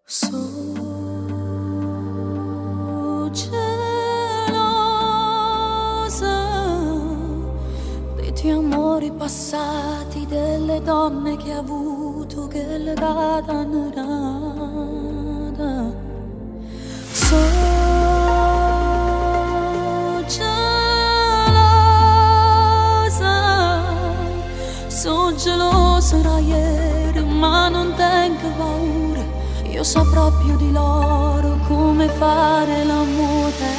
So gelosa dei tuoi amori passati, delle donne che hai avuto che le danno nada. So gelosa da ieri, ma non tengo paura. Io saprò più di loro come fare l'amore.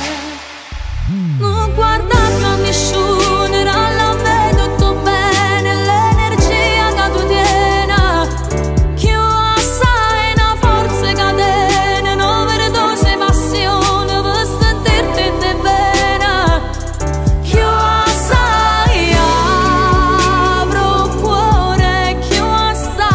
Non guardare a nessuno, la vedo tutto bene, l'energia che tu tieni, che io assai una forza catena, un'overdose passione per sentirti in te vena, che io assai apro cuore, che io assai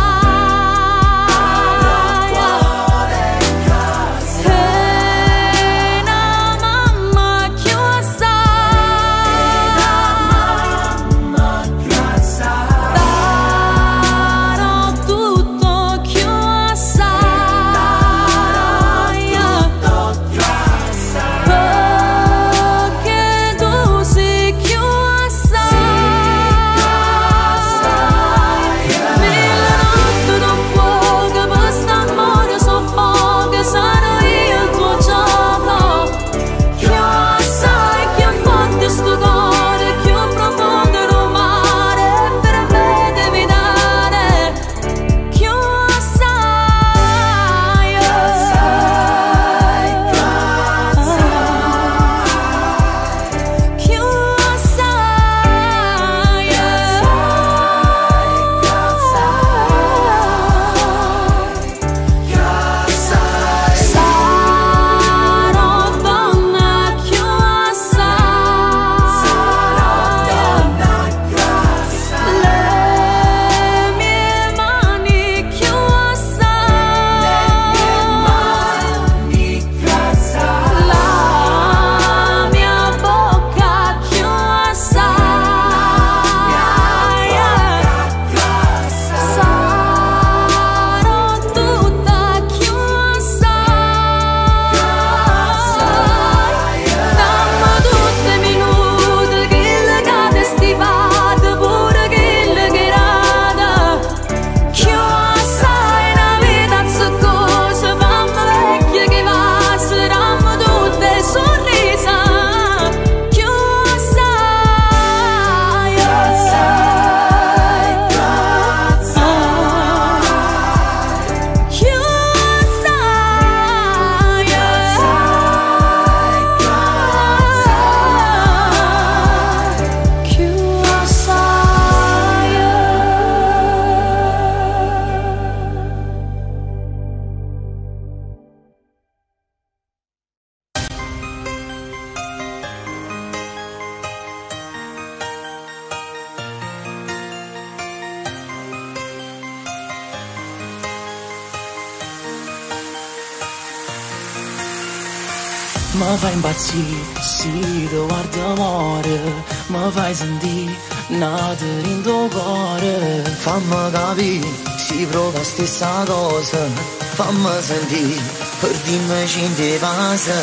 mi fai impazzire, sì, ti guardo amore, mi fai sentire, nata in tuo cuore. Fammi capire, si prova stessa cosa, fammi sentire, per dimmi ci ti passa.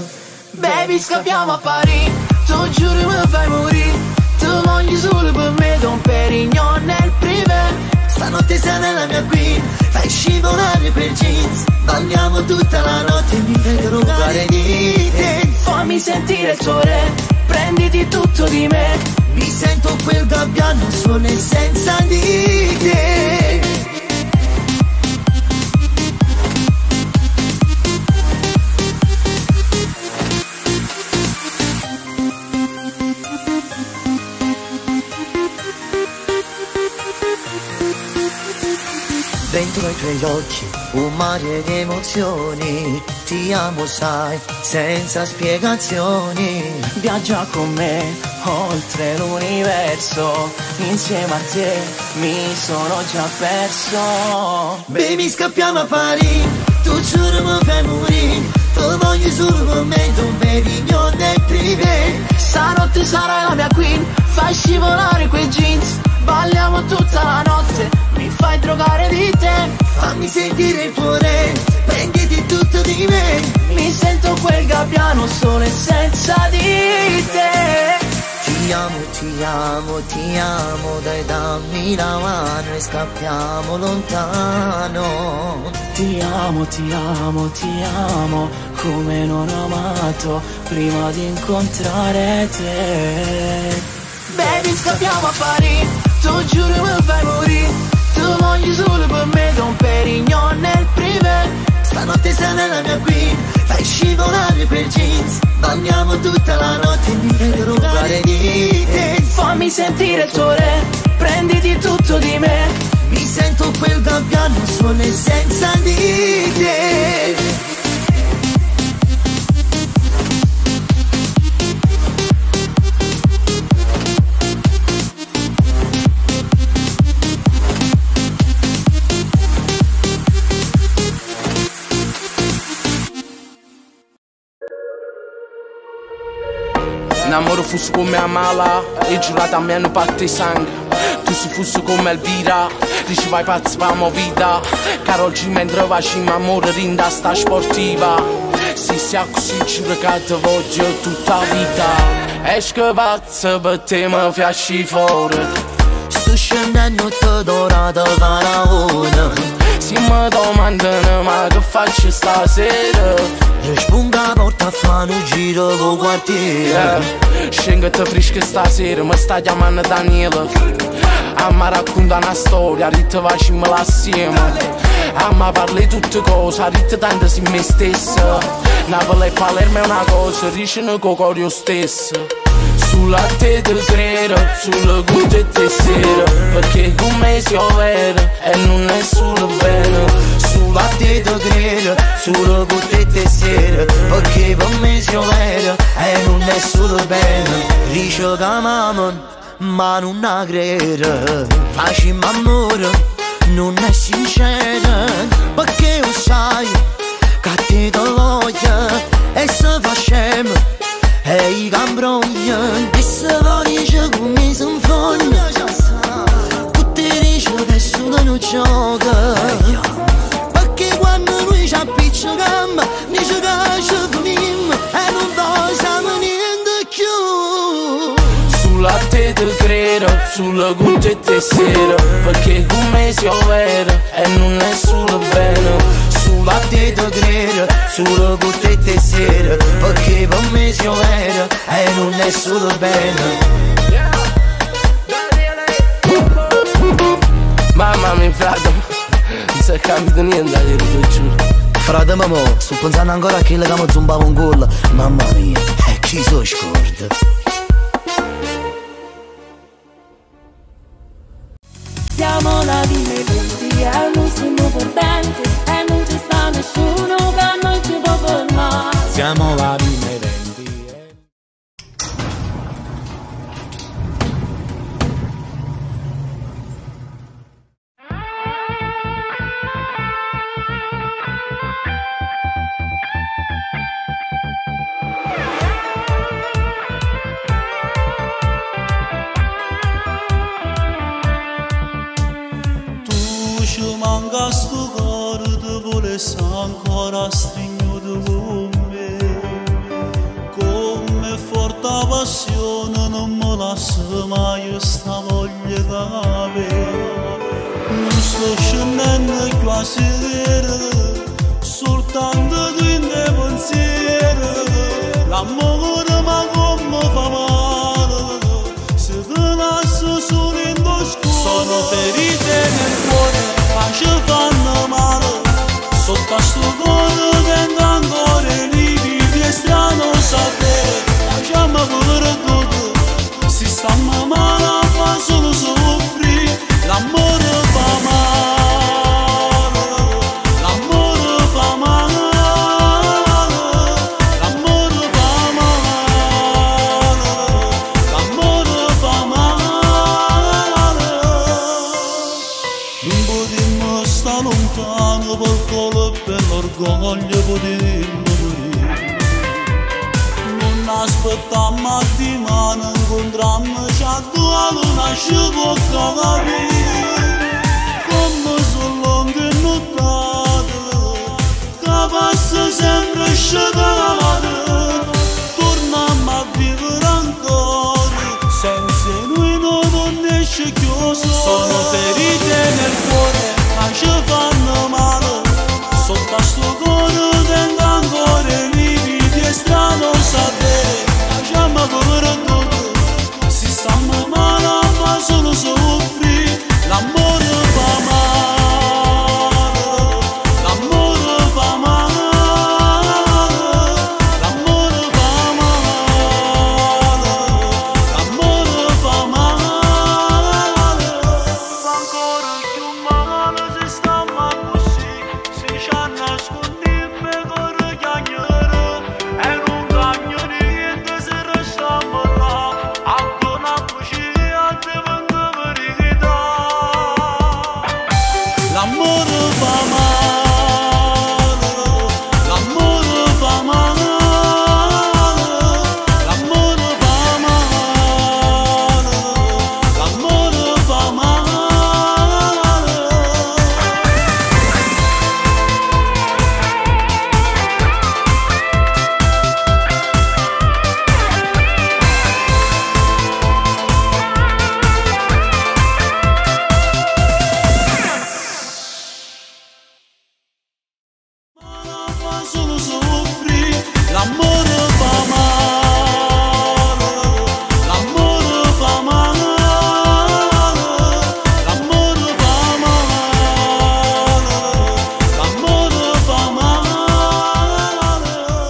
Baby, scappiamo a Parigi, tu giuro mi fai morire, tu voglio solo per me, Don Perignon nel privé. Stanotte sei nella mia queen, fai scivolare quel jeans, balliamo tutta la notte e mi fai drogare di te. Fammi sentire il tuo re, prenditi tutto di me. Mi sento quel gabbiano solo e senza di te. Dentro i tuoi occhi un mare di emozioni, ti amo sai, senza spiegazioni. Viaggia con me, oltre l'universo, insieme a te mi sono già perso. Baby, scappiamo a Parigi, tu giuro mi fai morire, tu voglio solo con me, Don Perignon nel privé. Stanotte sarai la mia queen, fai scivolare quei jeans, balliamo tutta la notte, mi fai drogare di te. Fammi sentire il tuo re, prenditi tutto di me. Mi sento quel gabbiano solo e senza di te. Ti amo, ti amo, ti amo, dai dammi la mano e scappiamo lontano. Ti amo, ti amo, ti amo, come non ho amato prima di incontrare te. Baby, scappiamo a Parigi, tu giuro mi fai morire. Tu voglio solo per me, Don Perignon nel privé. Stanotte sei nella mia queen, fai scivolare quel jeans. Balliamo tutta la notte e mi vedo rubare di te. Fammi sentire il tuo re, prenditi tutto di me. Mi sento quel gabbiano solo e senza di te. Namoro fosse come a mala e giurata a me non parte sangue. Tu si fosse come Elvira, dici vai pazzo per la vita. Che oggi mentre facciamo amore rinda sta sportiva. Se sia così giuro che ti voglio tutta la vita. Esco pazzo per te mi fiasci fuori. Sto scendendo tutto da faraone. Si mi domandano ma che faccio stasera. Rispondo a porta a fare un giro col quartiere. Scengo te fresca stasera, mi sta chiamando Daniela. A mi racconta una storia, ritte facciamola assieme. A mi parli tutte cose, ritte tanto si me stessa. Napoli e Palermo è una cosa, ricino con cuore stesso. Sulla te te credo, sulla guida e te sera. Perché con me si vero e non è solo bene. Sulla te te credo, sulla guida e te sera. Perché per me si vero e non è solo bene. Dice che amamo, ma non la credo. Facciamo amore, non è sincero. Perché lo sai, che a te te voglio e se facciamo. E i cambrogli, e se dice come si infoglia. Tutti dicono che solo non gioca. Perché quando noi ci appicciamo, dice che ci finiamo e non facciamo niente più. Sulla te te credo, sulla guida e te sera. Perché con me si vero e non è solo bene. Sulla te te credo, sulla guida e te sera. Perché per me si vero e non è solo bene. Mamma mia frate, non si è capito niente, ti giuro. Frate mamma, sto pensando ancora a chi le camo zumbava un gol. Mamma mia, chi so scorda. Siamo la viventi e non siamo perdenti e non ci sta nessuno che non ci può fermare. Siamo la viventi. Ci manca sto cuore, ti volessi ancora stringere con me. Come forte passione non mi lascia mai sta voglia che non sto scendendo più a sedere, soltanto tu in te pensieri. L'amore ma come fa male, se te lascio solo in tuo scuole. Sono ferite nel cuore, ci fanno male, sotto a sto cuore tendo ancora lividi e strano sapere. Lasciamo pure tutto, si stanno male fa solo soffrire. L'amore fa male, l'amore fa male, l'amore fa male, l'amore fa male. Non potremmo stare lontano per colpo e per l'orgoglio potremmo morire. Non aspettiamo a di mano, incontrammoci a due luna ci può capire. Come sono lunghe nottate, cade, torniamo a vivere ancora, senza noi non esce chiuso. Sono ferite nel cuore, ma ci fanno male, sotto a sto cuore tengo ancora vivi, è strano sapere, lasciamo per tutto, si stanno male ma solo soffri, l'amore fa male, l'amore fa male, l'amore fa male, l'amore fa male, fa ancora più male se stiamo così, se ci nascondiamo per chiacchiere, e non cambia niente se restiamo là, ancora così a te vengo verità. L'amore fa male, l'amore fa male, l'amore fa male, l'amore fa male. Solo soffri, l'amore fa male, l'amore fa male, l'amore fa male, l'amore fa male.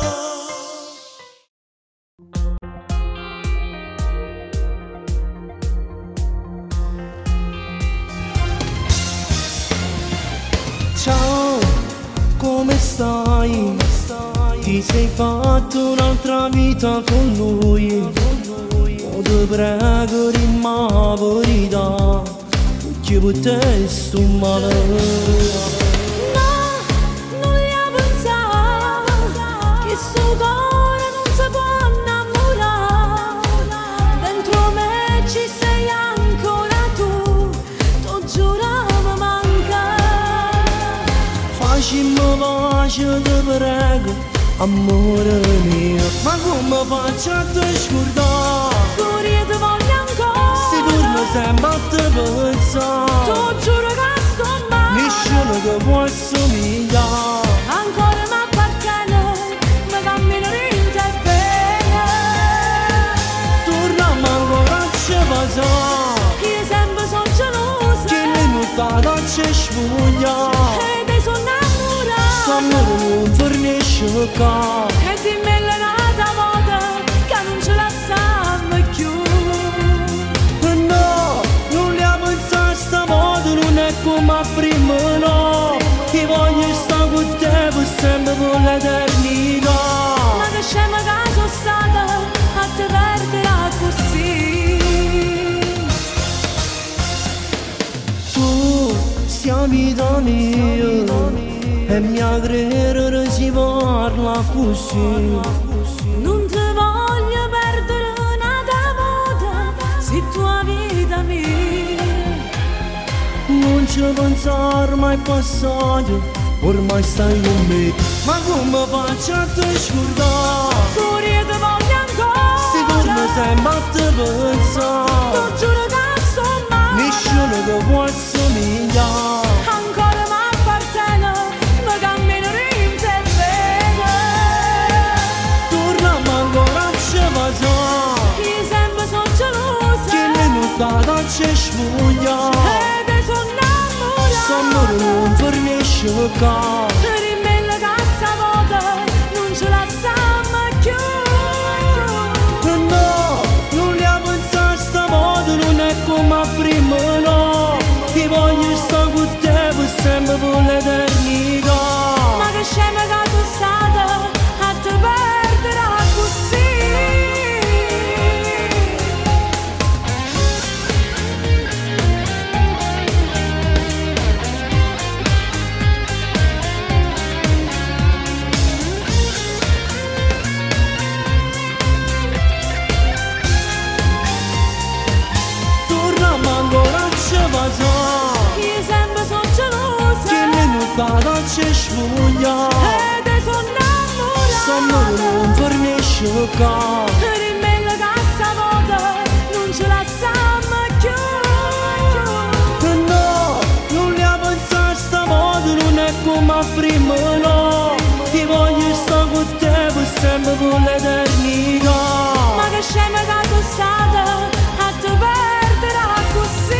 Ciao, come stai? Ti sei fatto un'altra vita con lui? Oh, ti prego, dimmi la verità, che potessi un male. Non gli ha pensato che sto cuore non si può innamorare. Dentro me ci sei ancora tu, t'ho giurato mi manca. Facciamo pace, ti prego, amore mio. Ma come faccio a te scordare? Pure io ti voglio ancora. Si torna sempre a te pensare. T'ho giuro che sto male. Nessuno che può assomigliare. Ancora mi appartiene, mi cammino in te bene. Torniamo ancora a ci passare. Io sempre sono gelosa. Che minuta ci sfuglia. E ti sono innamorata. S'amore non fornisce qua. E dimmi l'altra volta che non ce la stiamo più. No, non le ha pensato stavolta, non è come prima, no. Ti voglio stare con te per sempre, per l'eternità. Ma che scema che sono stata a te perdere così. Tu sei vita mia e mia credere si parla così. Non ti voglio perdere una volta, sei tua vita mia. Non ci pensare mai passato, ormai stai con me. Ma come faccio a te scordare? Pure io ti voglio ancora. Si torna sempre a te pensare. T'ho giuro che sto male. Nessuno che può assomigliare. Ancora mi appartiene, mi cammino in te bene. Torniamo ancora a ci passare. Io sempre sono gelosa. Che minuta ci sfuglia. E ti sono innamorata. S'amore non fornisce qua. Rimmella che stavolta non ce la stiamo più. No, non le ha pensato stavolta, non è come prima, no. Ti voglio stare con te per sempre, per l'eternità. Ma che scema che tu stata a te perdere così. ci sfuglia. E te sono innamorata. somno non fornisce qua. Rimmella che stavolta non ce la siamo più. No, non le pensare stavolta, non è come prima, no. Ti voglio stare con te per sempre, per l'eternità. Ma che scema che tu stata a te perderà così.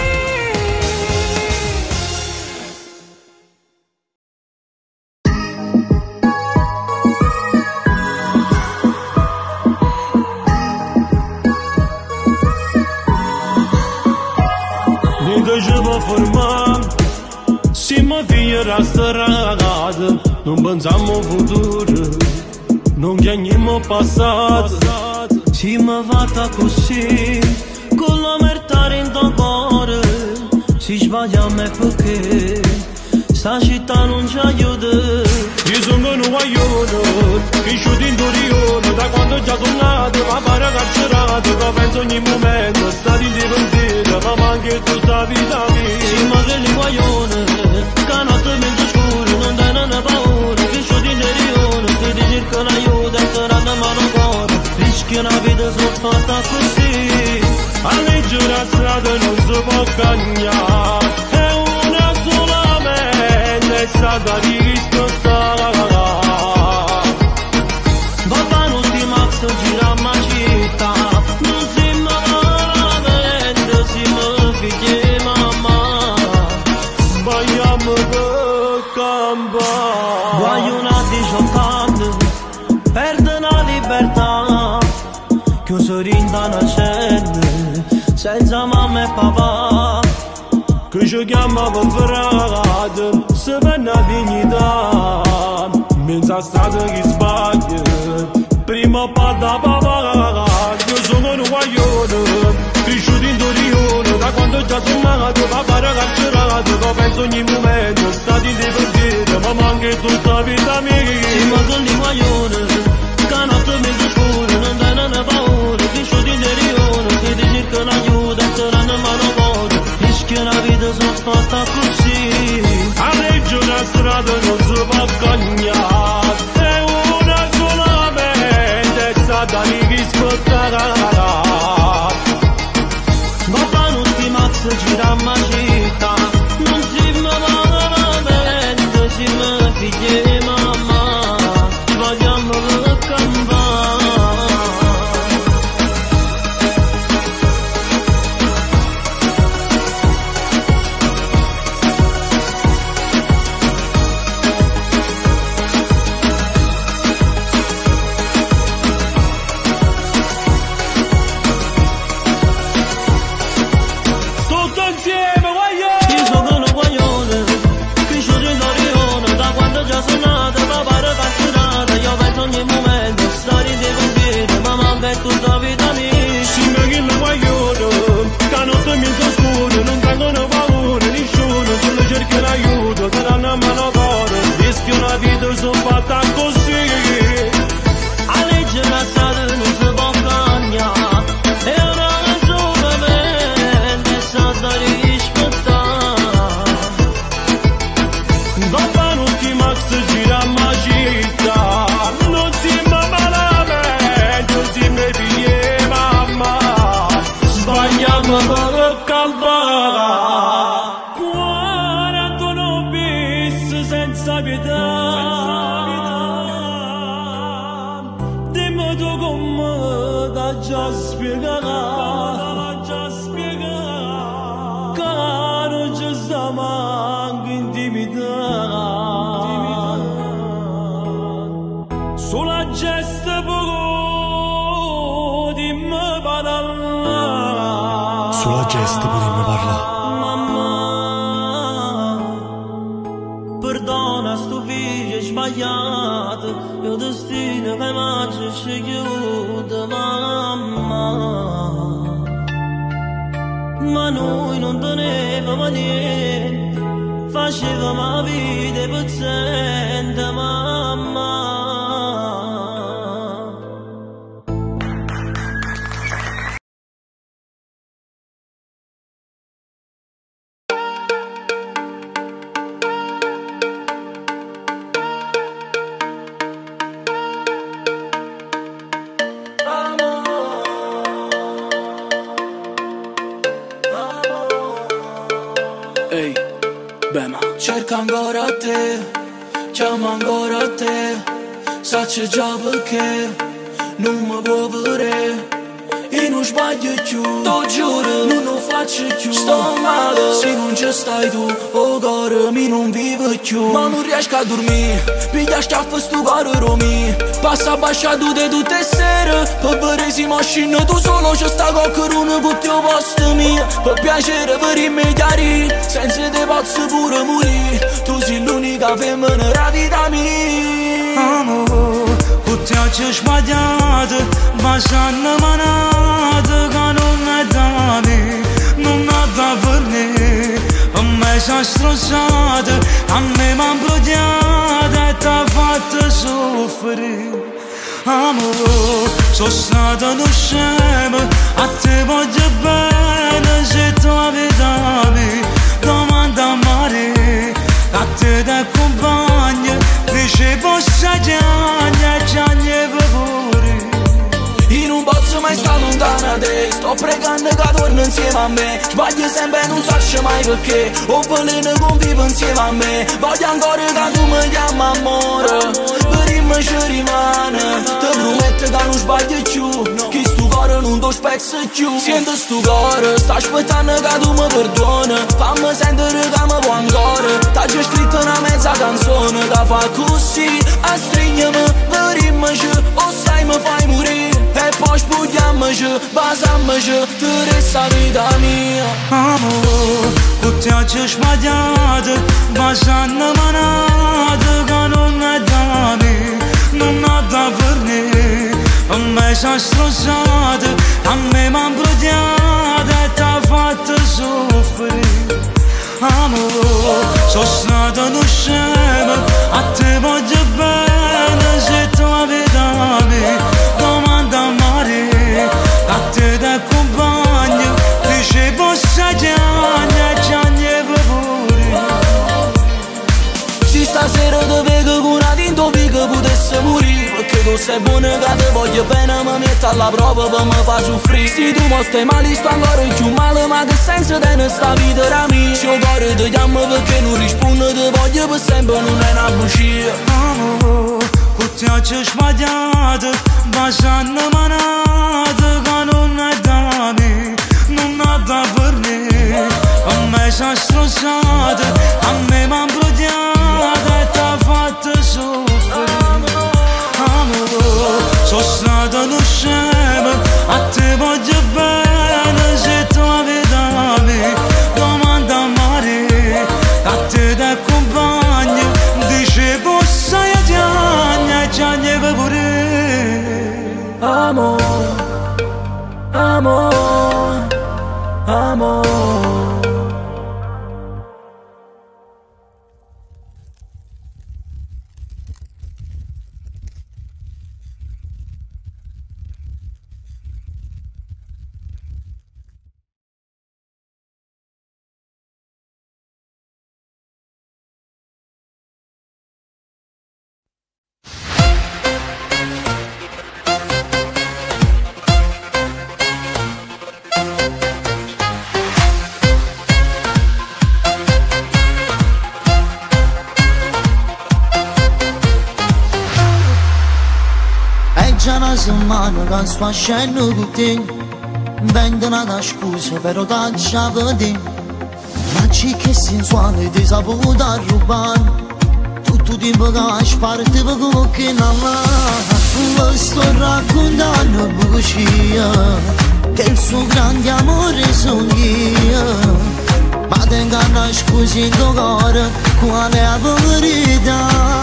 Niente ci può formare, siamo figli della strada, non pensiamo al futuro, non chiamiamo passato. Siamo fatta così, con l'omertà in tuo cuore, si sbagliamo è perché, sta città non ci aiuta. Io sono un guaglione, cresciuto in Torino, da quando già tornato, ma pare carcerato, che penso ogni momento, stati in pensiero, ma manca tutta vita mia. Sì, ma che guaglione, che notte mezzo scuro, non dai una paura, cresciuto in Torino, che ti cercano aiuto, e ti danno mano cuore, rischi una vita sono fatta così, a leggere la strada non si può cambiare, è una solamente, è stata rispettata. Papà non ti mazzo gira ma città, non si veramente, si mi figli mamma, sbagliamo per campare. Voglio una 18 anni, perde la libertà, chiuso in una cella, senza mamma e papà, che ci chiamavo frate, se venne a dignità, mezza strada che sbaglia, prima o poi da papà. Io sono un guaglione, cresciuto in Torino, da quando già sono nato, papà era carcerato, che penso ogni momento, stati di pensiero, ma manca tutta vita mia. Sì, ma sono di guaglione, che notte mezzo scuro, non dai una paura, cresciuto in Torino, che ti cercano aiuto, e ti danno mano cuore, rischia una vita sono fatta così, a leggere una strada non si può cambiare, è una solamente, è stata rispettata. Papà non ti mazza gira ma città, non si veramente, si mi figli mamma, sbagliamo per campare. Tutta vita mia, si mi chiama guaglione, che notte mi sta scuro, non tengono paura, nessuno, se lo cercano aiuto, ti danno a mano cuore, rischio una vita sono fatta così, a leggere la strada non si può cambiare, è una solamente, è stata rispettata. Papà non ti mazza gira ma città, non ti sbagliamo per campare. 41 bis senza pietà, dimmi tu come da già spiegare, che non ci sta manco intimità, sulla gesta poco dimmi parlare, sulla gesta potremmo parlare. Mamma, perdona sto figlio sbagliato, io destino che mangia ci chiude, mamma. Ma noi non tenevamo niente, facevamo la vita pezzente, mamma. cerco ancora te, chiamo ancora te, sacci già perché non mi vuoi vedere. E non sbaglio più, t'ho giuro, non lo faccio più. Sto male, se non ci stai tu, oh cuore, mi non vivo più. Ma non riesco a dormire, piglia schiaffo sto cuore romi. Passa basciato di tutte le sere, per vedere se macchina tu solo c'è sta qualcuno con te posto mio. Per piacere, per immediare, senza te posso pure morire. Tu sei l'unica femmina della vita mia. Amore, puteați sbagliate, bașană manată, ca nu ne dame, nu ne da vârne. În mesa strosată, a me m-am blodeată, ta fată soffri. Amore, sono stata non scema, a te voglio bene, se tu avete domanda mare, a te ti accompagna, dice possa giagna, giagna pure. Io non posso mai stare lontano da te, sto pregando che torni insieme a me. Sbaglio sempre e non so mai perché, ho veleno convivo insieme a me. Voglio ancora che tu mi chiami amore, per me ci rimane. Ti prometto che non sbaglio più, che sto cuore non ti spezza più. Sento sto cuore, sto aspettando che tu mi perdoni. Fammi sentire che mi vuoi ancora. T'ho scritto una mezza canzone che fa così, a stringermi, verimmoci, o sai mi fai morire. E poi spugliammoci, basammoci, tu resta vita mia. Amore, puteați sbagliate, bașană manată, ca nu ne dame, nu ne da vârne. În mesa strosată, a me m-am blodeată, ta fată soffri. Amore, sono stata non scema, a te voglio bene, se tu avete domanda mare, a te ti accompagno, dice possa giagna, giagna pure. Se stasera ti vedo con una tinta che potesse morire, perché tu sei buona che ti voglio bene, mi metto alla prova per me fa soffrire. Se tu mi stai male sto ancora più male, ma che senso tiene sta vita da mia? Se il cuore ti chiama perché non risponde, ti voglio per sempre, non è una bugia. Amore, puteați sbagliate, bașană manată, ca nu ne dame, nu ne da vârne. În mesa strosată, a me m-am blodeată, ta fată soffri. Amore, sono stata non scema, a te voglio bene, se tu avete domanda mare, a te ti accompagno, dice possa giagna, giagna pure. Amor, amor, amor. Una settimana che sto facendo con te, vendono una scusa però t'accia vedere. Ma c'è che sensuale ti saputo rubare, tutto tempo che sparte per come che non va. Vi sto raccontando bugia, che il suo grande amore sono io. Ma tengo una scusa in tuo cuore, quale è la verità?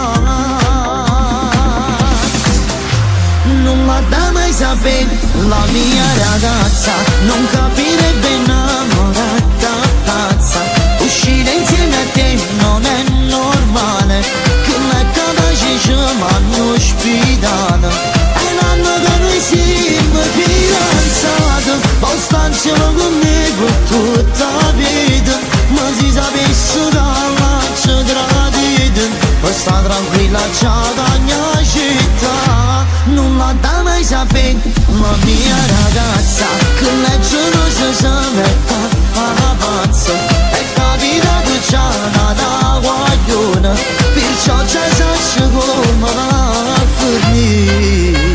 Non la dà mai sapere la mia ragazza, non capirebbe innamorata pazza. Uscire insieme a te non è normale, che la capace ci manda ospitata. È l'anno che noi siamo fidanzati, poi stanziano con me per tutta la vita. Ma si sapesse dalla ci tradite, poi sta tranquilla già da mia città. Non la dà mai sapere la mia ragazza, che lei gelosa si mette a fare pazza. È capitato già da guai buona, perciò già sai come va a finire.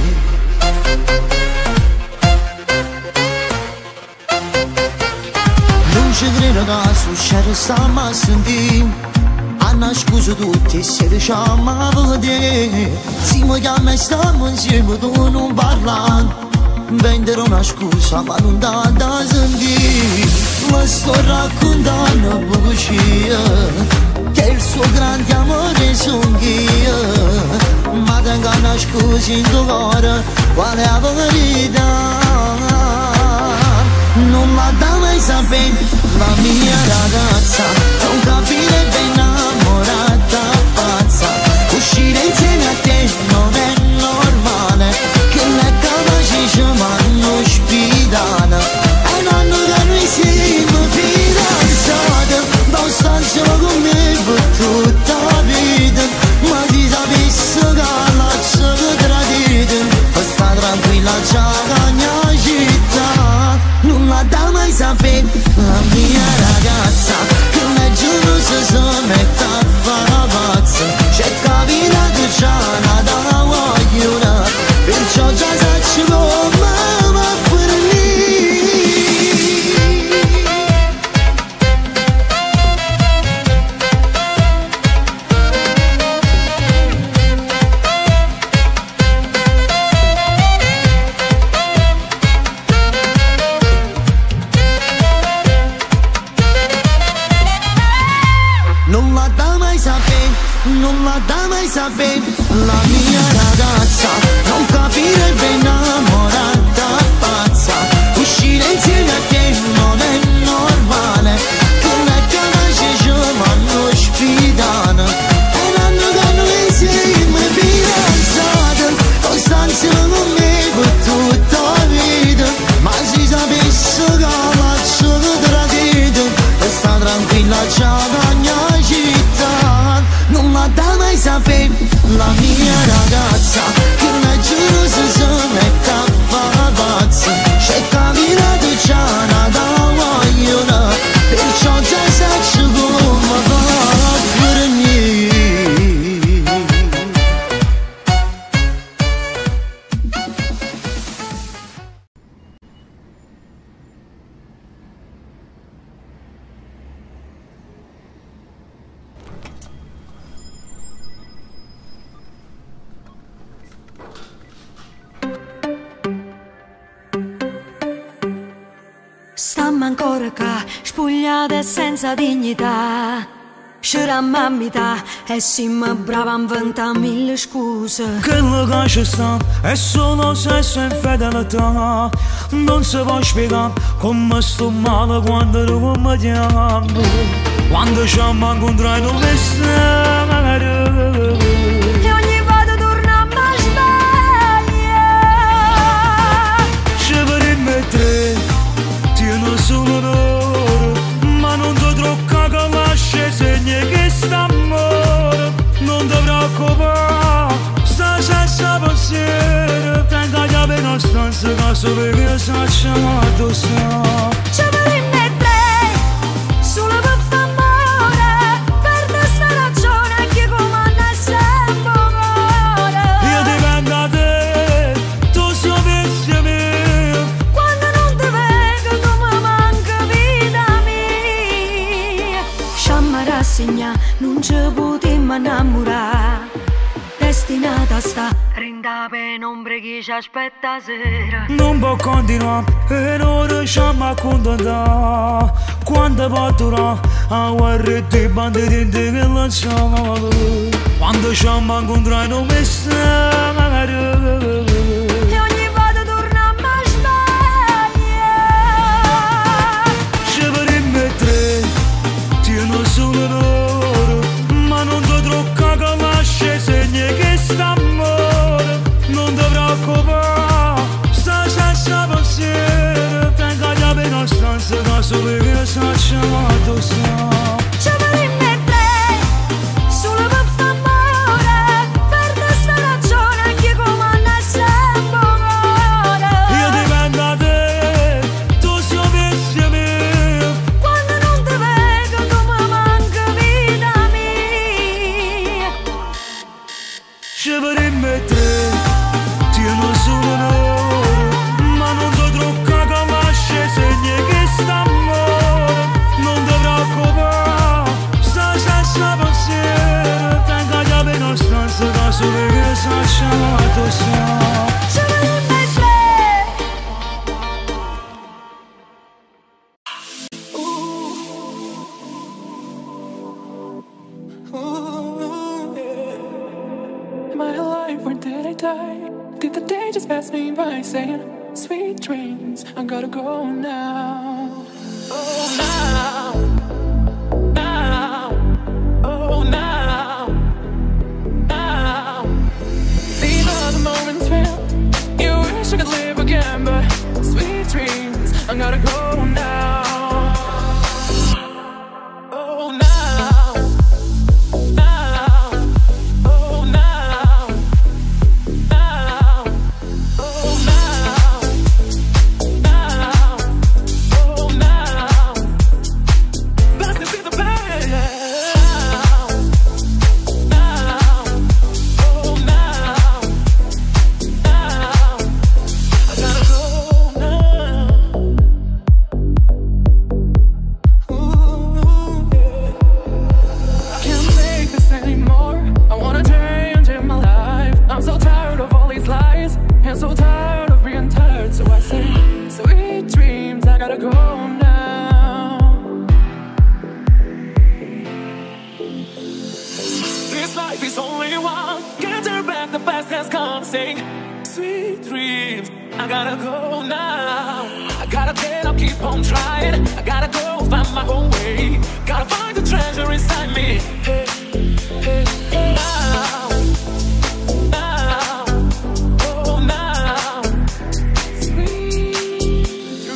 Non ci credo che succede stiamo a sentire. Hanno scuso tutti se diciamo a vedere. Se mi chiama e stiamo insieme tu non parli. Vendere una scusa ma non dà da sentire. Ma sto raccontando bugie che il suo grande amore sono io. Ma tengo una scusa in tuo cuore, qual è la verità? Non la da mai sapere la mia ragazza, non capire ben innamorata pazza. Uscire insieme a te non è normale, che le capaci ci vanno ospitata. E non che noi siamo fidanzati, non sta solo con me per tutta la vita. Ma si sapesse che lascio che tradite, per sta tranquilla già la mia città. Non la da mai sapere la mia ragazza, che me giuro se si mette a fare pazza. C'è capita che c'è una da vogliono, perciò già sai come va per lì. Non la da mai sapere, non la da mai sapere la mia ragazza, non capire ben innamorata pazza. Uscire insieme a te non è normale, che le capaci ci vanno ospitata. E l'anno che noi siamo fidanzati, non sta insieme con me per tutta la vita. Ma si sapesse che lascio che tradite, e sta tranquilla già la mia città. Non la da mai sapere la mia ragazza, che me giuro se si mette a fare pazza. C'è capitato già una da vogliono, perciò già sai come va per me. Stammo ancora qua, spogliate e senza dignità. Scirammamità e siamo brava a inventare mille scuse. Quello che ci sta è solo sesso e infedeltà. Non si può spiegare come sto male quando non mi chiamo. Quando ci incontrai non mi stare. E ogni volta torniamo a sbagliare. Ci vorremmo tre, tieno solo l'oro, ma non ti tocca che lasci segni che st'amore. Non ti preoccupare, sta senza pensiero, tengo la chiave in stanza che solo che facciamo addosso. Ci vorremmo tre, solo per fare amore, per questa ragione che comanda sempre amore. Io dipendo da te, tu sapessi mio. Quando non ti vedo tu mi manca vita mia. Sciamma rassegna, non ci potremmo innamorare. Destinata a sta rinda penombra che ci aspetta sera. Non può continuare e non riusciamo a accontentare. Quando può durare a guardare i banditi che lanciamo. Quando ci incontrai non mi stare. E ogni volta torniamo a sbagliare. Ci vorremmo tre, tieno solo l'oro, ma non ti tocca che lasci segni che st'amore. Non ti preoccupare, sta senza pensiero, tengo la chiave in stanza che solo che facciamo addosso. Ci vorremmo tre, solo per fare amore, per questa ragione che comanda sempre amore. Io dipendo da te, tu sapessi mio. Quando non ti vedo tu mi manca vita mia. die. Did the day just pass me by saying sweet dreams, I gotta go now. Oh now, now, oh now, now. These are the moments when you wish I could live again, but sweet dreams, I gotta go now. Oh now, now, oh now, now, oh now, now, oh now. Best to see the pain. Now, oh now, now, I gotta go now. Ooh, yeah. Can't take this anymore. I wanna change in my life. I'm so tired of all these lies, and so tired of being tired. So I say, sweet dreams, I gotta go now. This life is only one. Can't turn back, the past has come. Sing, sweet dreams, I gotta go now. I gotta get up, keep on trying. I gotta go find my own way. Gotta find the treasure inside me. Hey, hey, now, now, oh now. Sweet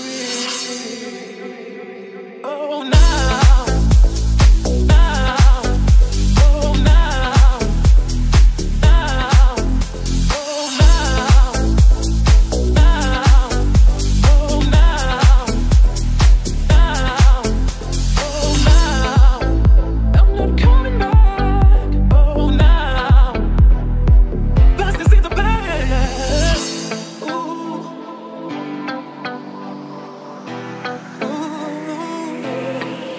dreams, oh now, now, oh now, now, oh now, now, oh now, now, oh now. I'm not coming back. Oh now, best to see the best. Ooh, ooh, yeah.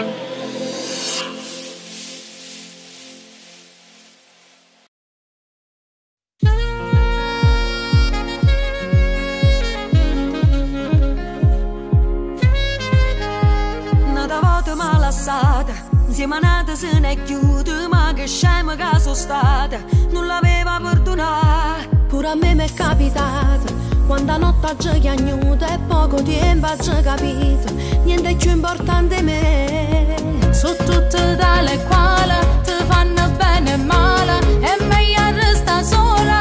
Nata volta malassata, insieme a nata se ne chiude, ma che scema che sono stata, non l'aveva perdonato. Pure a me m'è capitato, quando a notte ci chiagnuta e poco tempo ci capito, niente è più importante di me. Su tutte tale quale ti fanno bene e male, è meglio restare sola.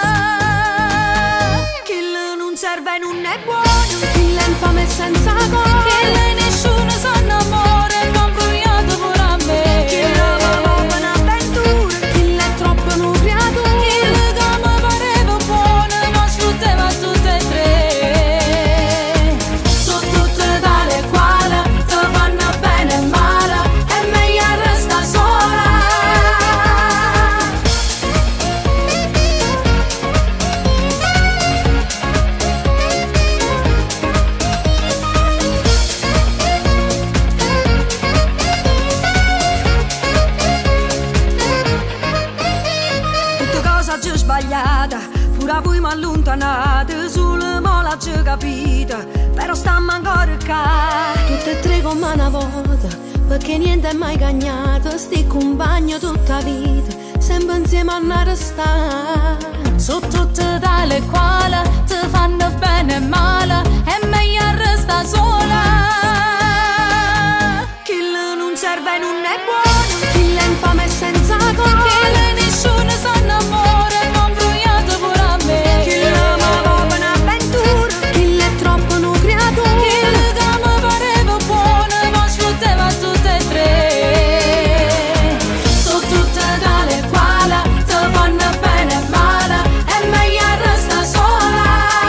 Chi non serve non è buono, chi l'infame è senza cuore, chi nessuno sa amore, ma imbrogliato pure a me. Chi l'amava un'avventura, chi l'è troppo un creatura, chi mi pareva buono, ma sfruttava tutte e tre. Su tutte tale quale ti fanno bene e male, è meglio restare sola. Tutte cose già sbagliate, pure a voi mi allontanate, solo mo l'ho già capita, però stiamo ancora qua. Tutte e tre come una volta, perché niente è mai cagnato, sti compagni tutta vita, sempre insieme a una restare. Su tutte tale quale ti fanno bene e male, è meglio restare sola. Chi non serve non è buono, chi l'infame è senza cuore, chi nessuno sa amore, ma imbrogliato pure a me. Chi l'amava un'avventura, chi l'è troppo un creatura, chi mi pareva buono, ma sfruttava tutte e tre. Su tutte tale quale ti fanno bene e male, è meglio restare sola.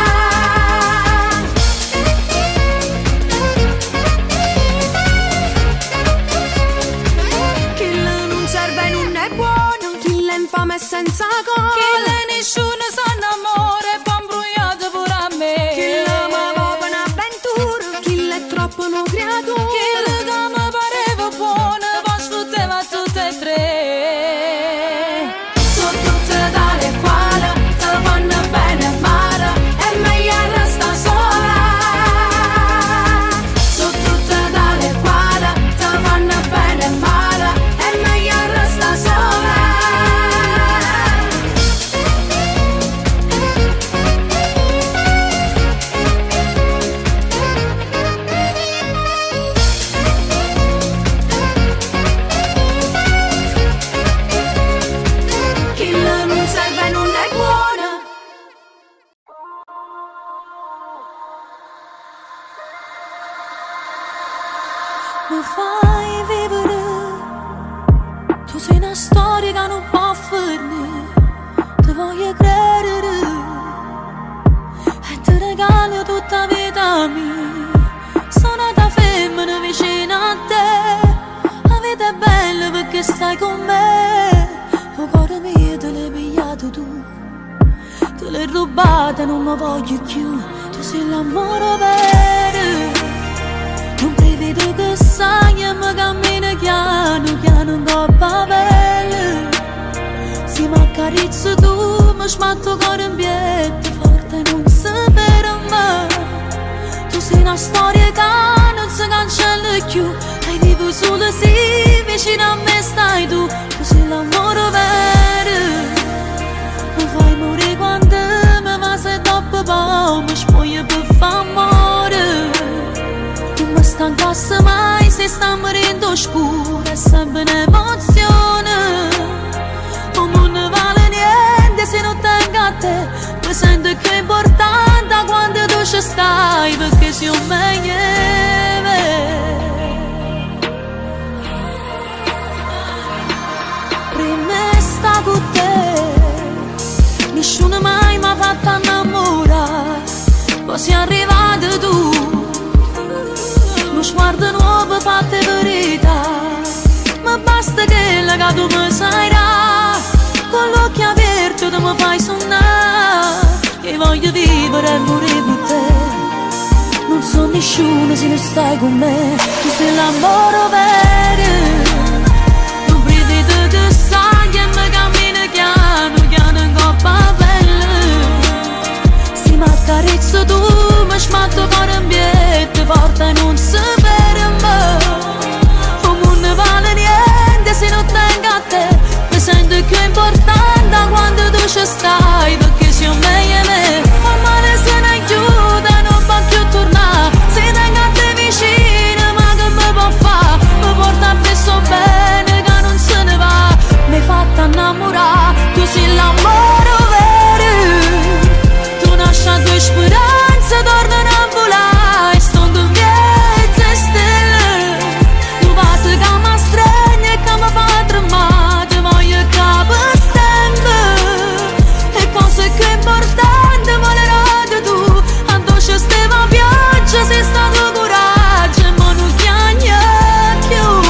Chi non serve non è buono, chi l'infame è senza cuore, chi nessuno sa amore, poi imbrogliato pure a me. Chi l'amava un'avventura, chi l'è troppo un creatura, chi mi pareva buono, poi sfruttava tutte e tre. Su tutte tale quale ti fanno bene e male, è meglio restare sola. Su tutte tale quale ti fanno bene e male, è meglio restare sola. stai con me, il cuore mio te l'hai pigliato tu, te l'hai rubata, non mi voglio più. Tu sei l'amore vero, non prevedo che sai e mi cammina piano piano in coppa bella. Se mi accarezzi tu mi sbatto il cuore in piedi forte, non si ferma. Tu sei una storia che non si cancella più, hai vivo solo se vicino a me stai tu. Tu sei l'amore vero, mi fai morire quando mi va, se dopo poi mi spoglio per far amore. Non mi stancasse mai se sta morendo scura, è sempre un'emozione. Non ne vale niente se non tengo a te, mi sento più importante quando tu ci stai, perché sei un meglio. Prima sta con te, nessuno mai mi ha fatto innamorare, poi sei arrivato tu, uno sguardo nuovo fatto verità, ma basta che la tu mi sairà, con l'occhio aperto tu mi fai sonnare, che voglio vivere e morire con te. Non so nessuno se non stai con me, tu sei l'amore vero, non prevedo che sai e mi cammina piano piano in coppa bella. Se mi accarezzi tu mi sbatto il cuore in piedi forte, non si ferma. Non vale niente se non tengo a te, mi sento più importante quando tu ci stai, perché sei un meglio me. Ma male se ne aiuta, non va più tornare, se tengo a te vicino ma che mi può fare? Mi porta appresso bene che non se ne va, mi hai fatto innamorare, tu sei l'amore vero. Tu nasci a due speranze, tornano a volare, sto in piezza e stelle, tu passi che mi stregni e che mi fa tremare, ti voglio capo sempre, e cose che importante volerò tu, a dolce steva pioggia, sei stato coraggio e mo non chiagna più.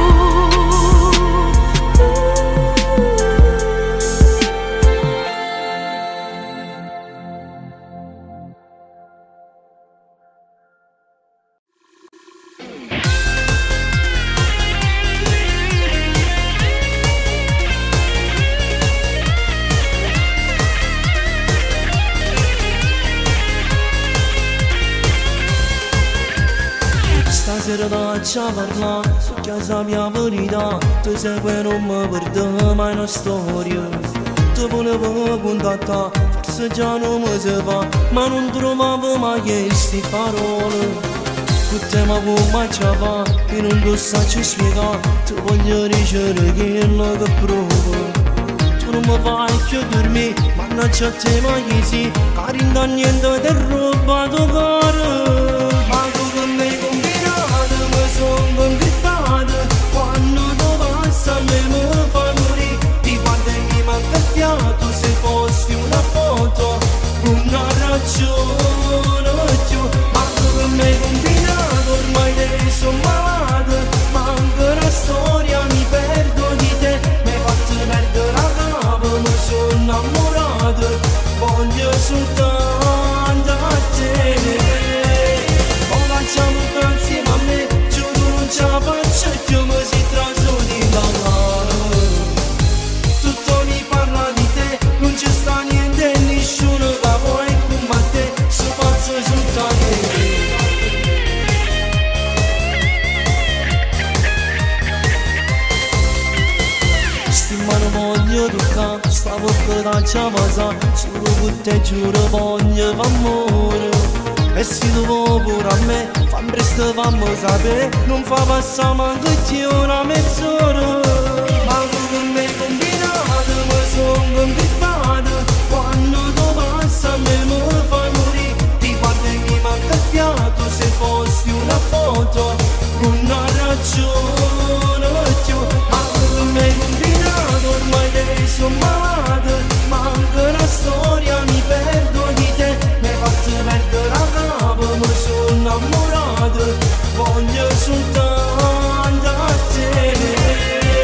Stasera faccia parlare, chiesa mia verità, tu sai che non mi perdo mai una storia. Ti volevo contattare, forse già non mi si fa, ma non trovavo mai queste parole. Con te ma come ci fa, io non lo so spiegare, ti voglio dicere quello che provo. Tu non mi fai più dormire, mannaggia a te ma chi si, cari non da niente ti rubato cuore. Ma tu con me combinato, mi sono conquistato, quando tu passa a me mi fa morire, ti guarda e mi manca il fiato, se posti una foto, una ragione più. Ma tu con me combinato, ormai te sono malato, manca una storia, mi perdo di te, mi hai fatto perdere la capo, mi sono innamorato, voglio soltanto a te. Ora facciamo insieme a me, giuro non ce la faccio più, mi si traso di parlare. Tutto mi parla di te, non ci sta niente, nessuno che vuoi come te, so pazzo soltanto te. Stimano voglio toccare, sta bocca da ciavasa, solo per te giuro voglio f'amore. E se tu vuoi pure a me, fammi presto, fammi sapere, non fa passare manco più una mezz'ora. Ma tu con me combinato, mi sono conquistato, quando tu passi a me mi fai morire, ti guarda e mi manca il fiato, se posti una foto, una ragione più. Ma tu con me combinato, ormai te sono malato, manca una storia, mi perdo di te, mi hai fatto perdere la capo, mi sono innamorato, voglio soltanto a te.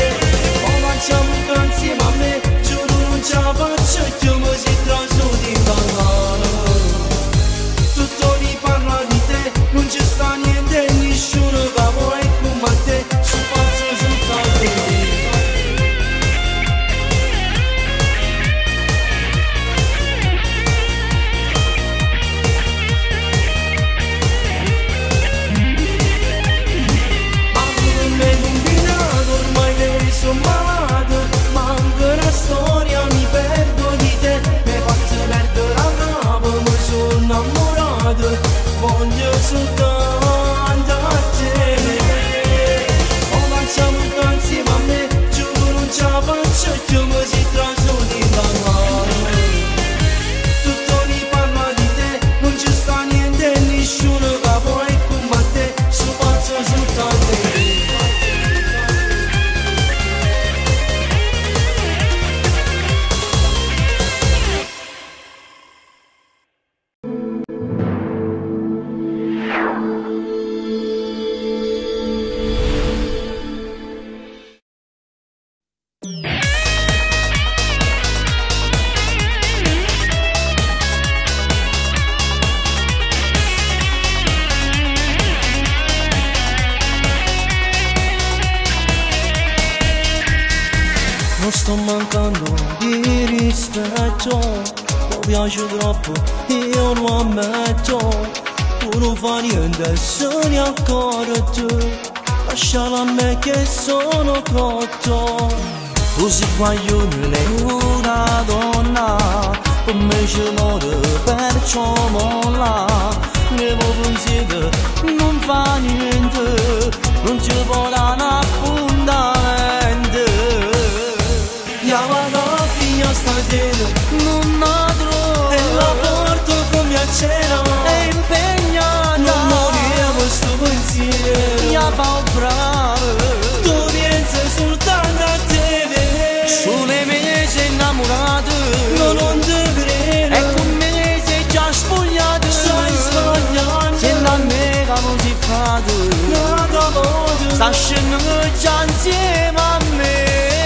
sto mancando di rispetto, mi piace troppo, io lo ammetto. Tu non fai niente se ne accorgi, lasciala a me che sono cotto. Tu sei guaglione, lei una donna, per me ci muore, perciò molla. Ne pensiero non fa niente, non ci può dare un appuntamento. Andiamo a coppia stasera, non la trovo, e la porto come a cena, è impegnata, non moriamo sto pensiero, mi fa bravo, tu pensi soltanto a te, sulle mie sei innamorato, no, non te credo, e con me sei già spogliato, stai sbagliando, sembra a me che non si fa, sta scendendo già insieme a me.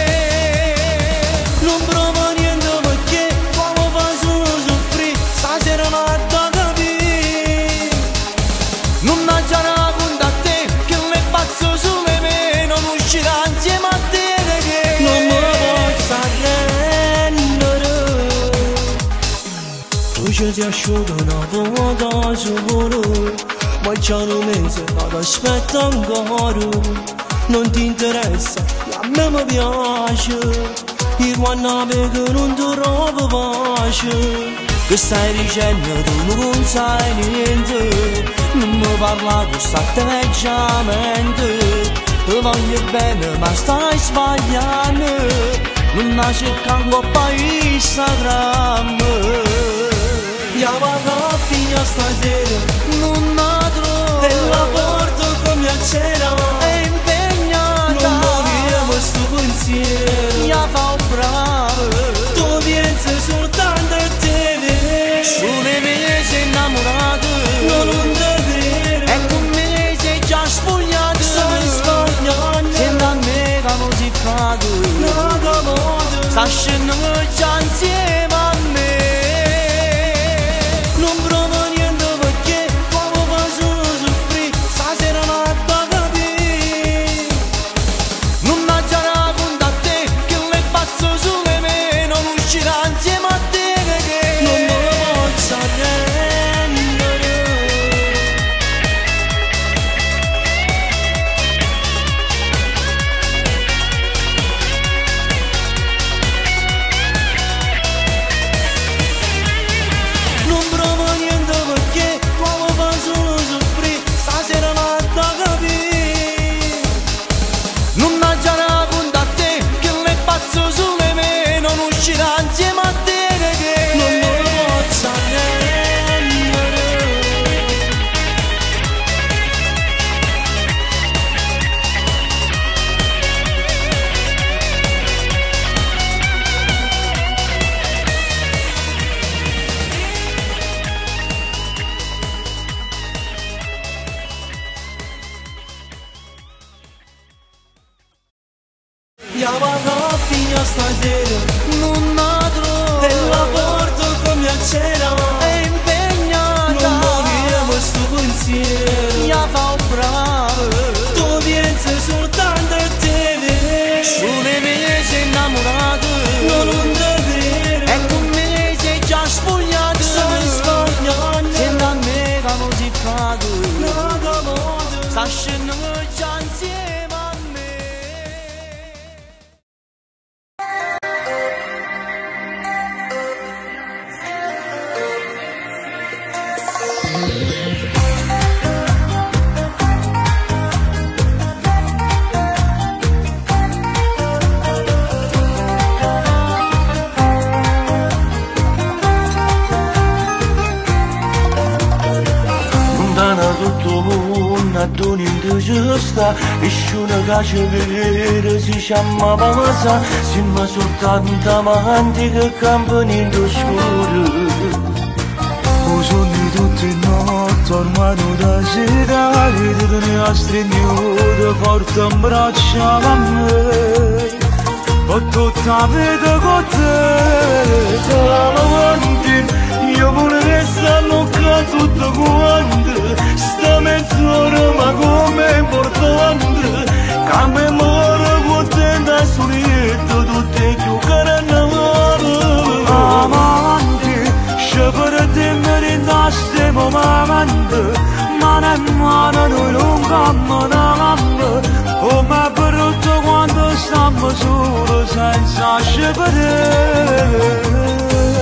Non provo niente perché come fa solo soffrire, stasera non ha da capire. Non ha già racconta a te che le pazzo sulle me, non uscirà insieme a te che non me posso arrendere. Tu ci sei asciutto una volta solo, ma già un mese ad aspetta ancora. Non ti interessa, a me mi piace. E quando vedo non ti trovo pace, che stai dicendo tu non sai niente, non mi parla con questo atteggiamento. Ti voglio bene ma stai sbagliando, non la cercando per Instagram. Andiamo a coppia stasera, non la trovo, e la porto come a cena, è impegnata, non moriamo sto pensiero, mi fa bravo, tu pensi soltanto a te, sulle mie sei innamorato, no, non te credo, e con me sei già spogliato, stai sbagliando, sembra a me che non si fa, sta scendendo già insieme a me. Non provo niente perché come fa solo soffrire, stasera non ha da capire. Non ha già racconta a te che le pazzo sulle me, non uscirà insieme a te che non me lo posso arrendere. Non provo niente perché come fa solo soffrire, stasera non ha da capire. Non ha già racconta a te che le pazzo sulle me, non uscirà insieme a te che non me lo posso arrendere. Andiamo a coppia stasera, non la trovo, e la porto come a cena, è impegnata, non moriamo sto pensiero, mi fa bravo, tu pensi soltanto a te, sulle mie sei innamorato, no, non te credo, e con me sei già spogliato, stai sbagliando, sembra a me che non si fa, sta scendendo già insieme a me. Lontana tutto mondo, ad un'into ci sta, esce una caccia vera, si chiama Pamasa, siamo soltanto amanti che campano in scuro. Sogni tutte notti, ormai da sera, ridere a stringere forte in braccia a me. Ho tutta la vita con te, te la io vorrei stare tutto quanto, sta mezz'ora ma come importante, che memoria contenta solito tutte chiuse. come amante, mano in mano noi non camminammo, come brutto quando stiamo solo senza scegliere.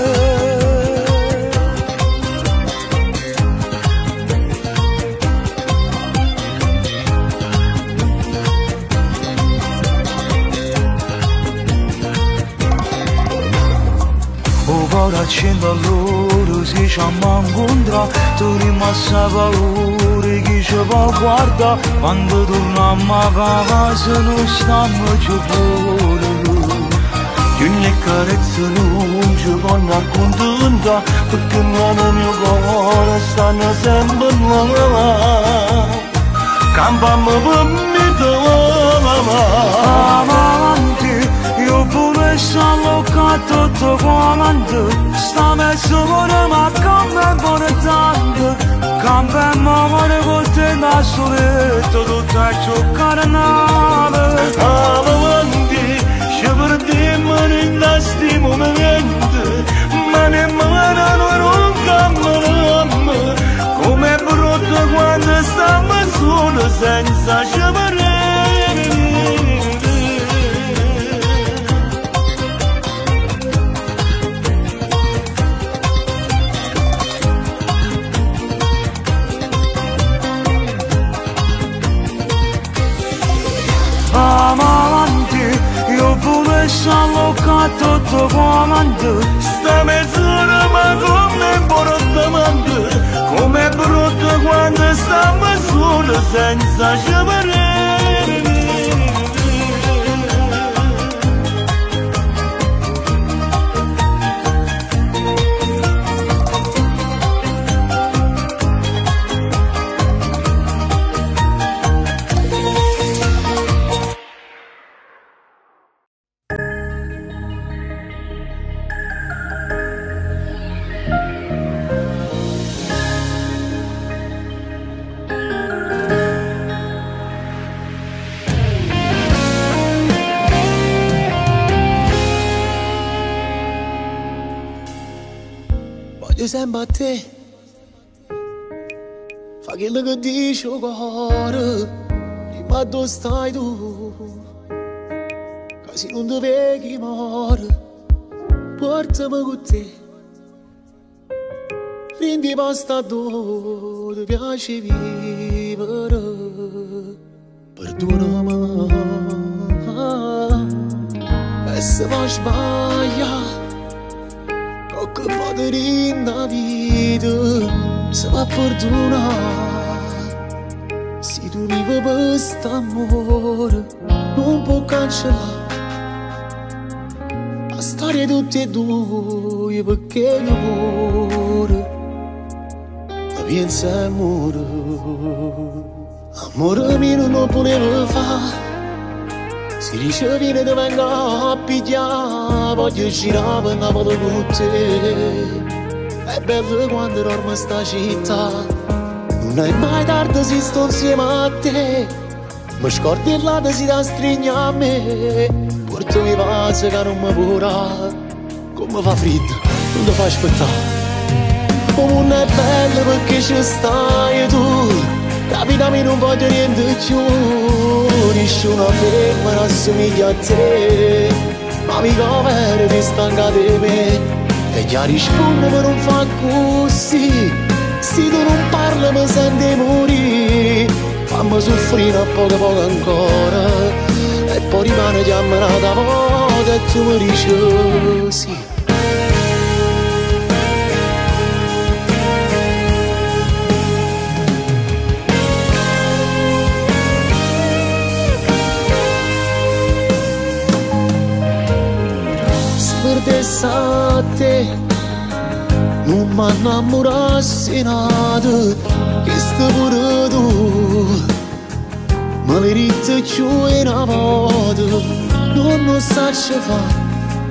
Ora accendo all'ora si chiama incontra, tu rimassa paura chi ci può guardare, quando torniamo a casa non stiamo più fuori. Ogni carezza non ci può accontentare, perché nel mio cuore stanno sempre là. Campiamo per me amanti, io pure sono tutto quanto, sta mezzo cuore ma come buone tante, campiamo cuore con te da soletto, tutto è ciò carnale. Amanti, ci perdiamo in questi momenti, ma nemmeno noi non cambiamo, come è brutto quando stiamo solo senza scegliere. Amanti, io pure sono tutto quanto, sta mezz'ora ma come brutto, come è brutto quando stiamo solo senza scegliere. Voglio sempre a te, fa quello che dice il cuore, prima dove stai tu, che se non ti vedi muore, portami con te, prendi posto dove ti piace vivere, perdonami, e se vuoi sbagliare, che padre nella vita se va a perdonare. Se tu vivi per quest'amore non può cancellare la storia di tutti e due, perché l'amore ma pensa amore, amore mio non lo poteva fare. Si dice viene da venga a pigliare, voglio girare per Napoli con te. È bello quando dormo sta città, non è mai tardi se sto insieme a te. Mi scordi il lato si da stringere a me, portami pace che non mi pura, come fa freddo, non ti fa aspettare. Come non è bello perché ci stai tu, capitami non voglio niente più. Nessuno femmina assomiglia a te, ma mi covere ti stanca di me, e già rispondo ma non fa così. Se tu non parli mi senti morire, fammi soffrire a poco ancora, e poi rimane chiamata volta e tu mi dici sì. A te non mi innamorassi nato, che sto pure tu ma mi ritte più una volta. Non lo sai fare,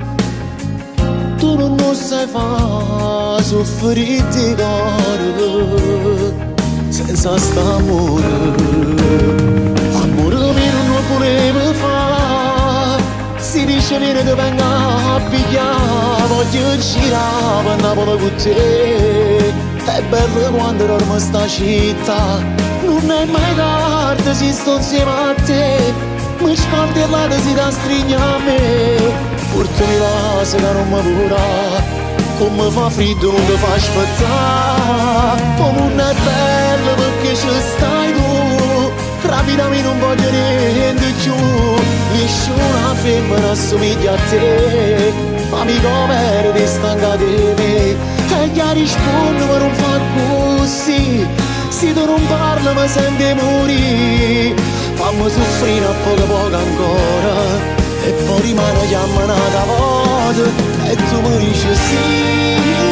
tu non lo sai fare, soffrire di cuore senza st'amore. Amore mio non lo volevo fare, si dice viene da venga a pigliare, voglio girare per Napoli con te. È bello quando dormo sta città, non è mai tardi se sto insieme a te. Mi scordi e la si da stringere a me. Portami la se che non mi pura, come fa freddo non ti fa aspettare. Come non è bello perché ci stai tu, rapidamente non voglio niente più. Nessuna femmina assomiglia a te, ma mi come stanca di me. E gli rispondo ma non fa così, se tu non parli mi senti morire. Fammi soffrire a poco ancora, e poi rimane chiamata volta e tu mi dici sì.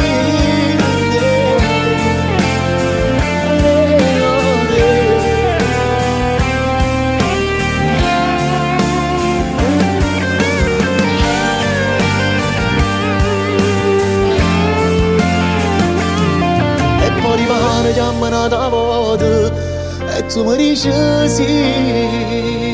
E poi rimane chiamata volta e tu mi dici sì.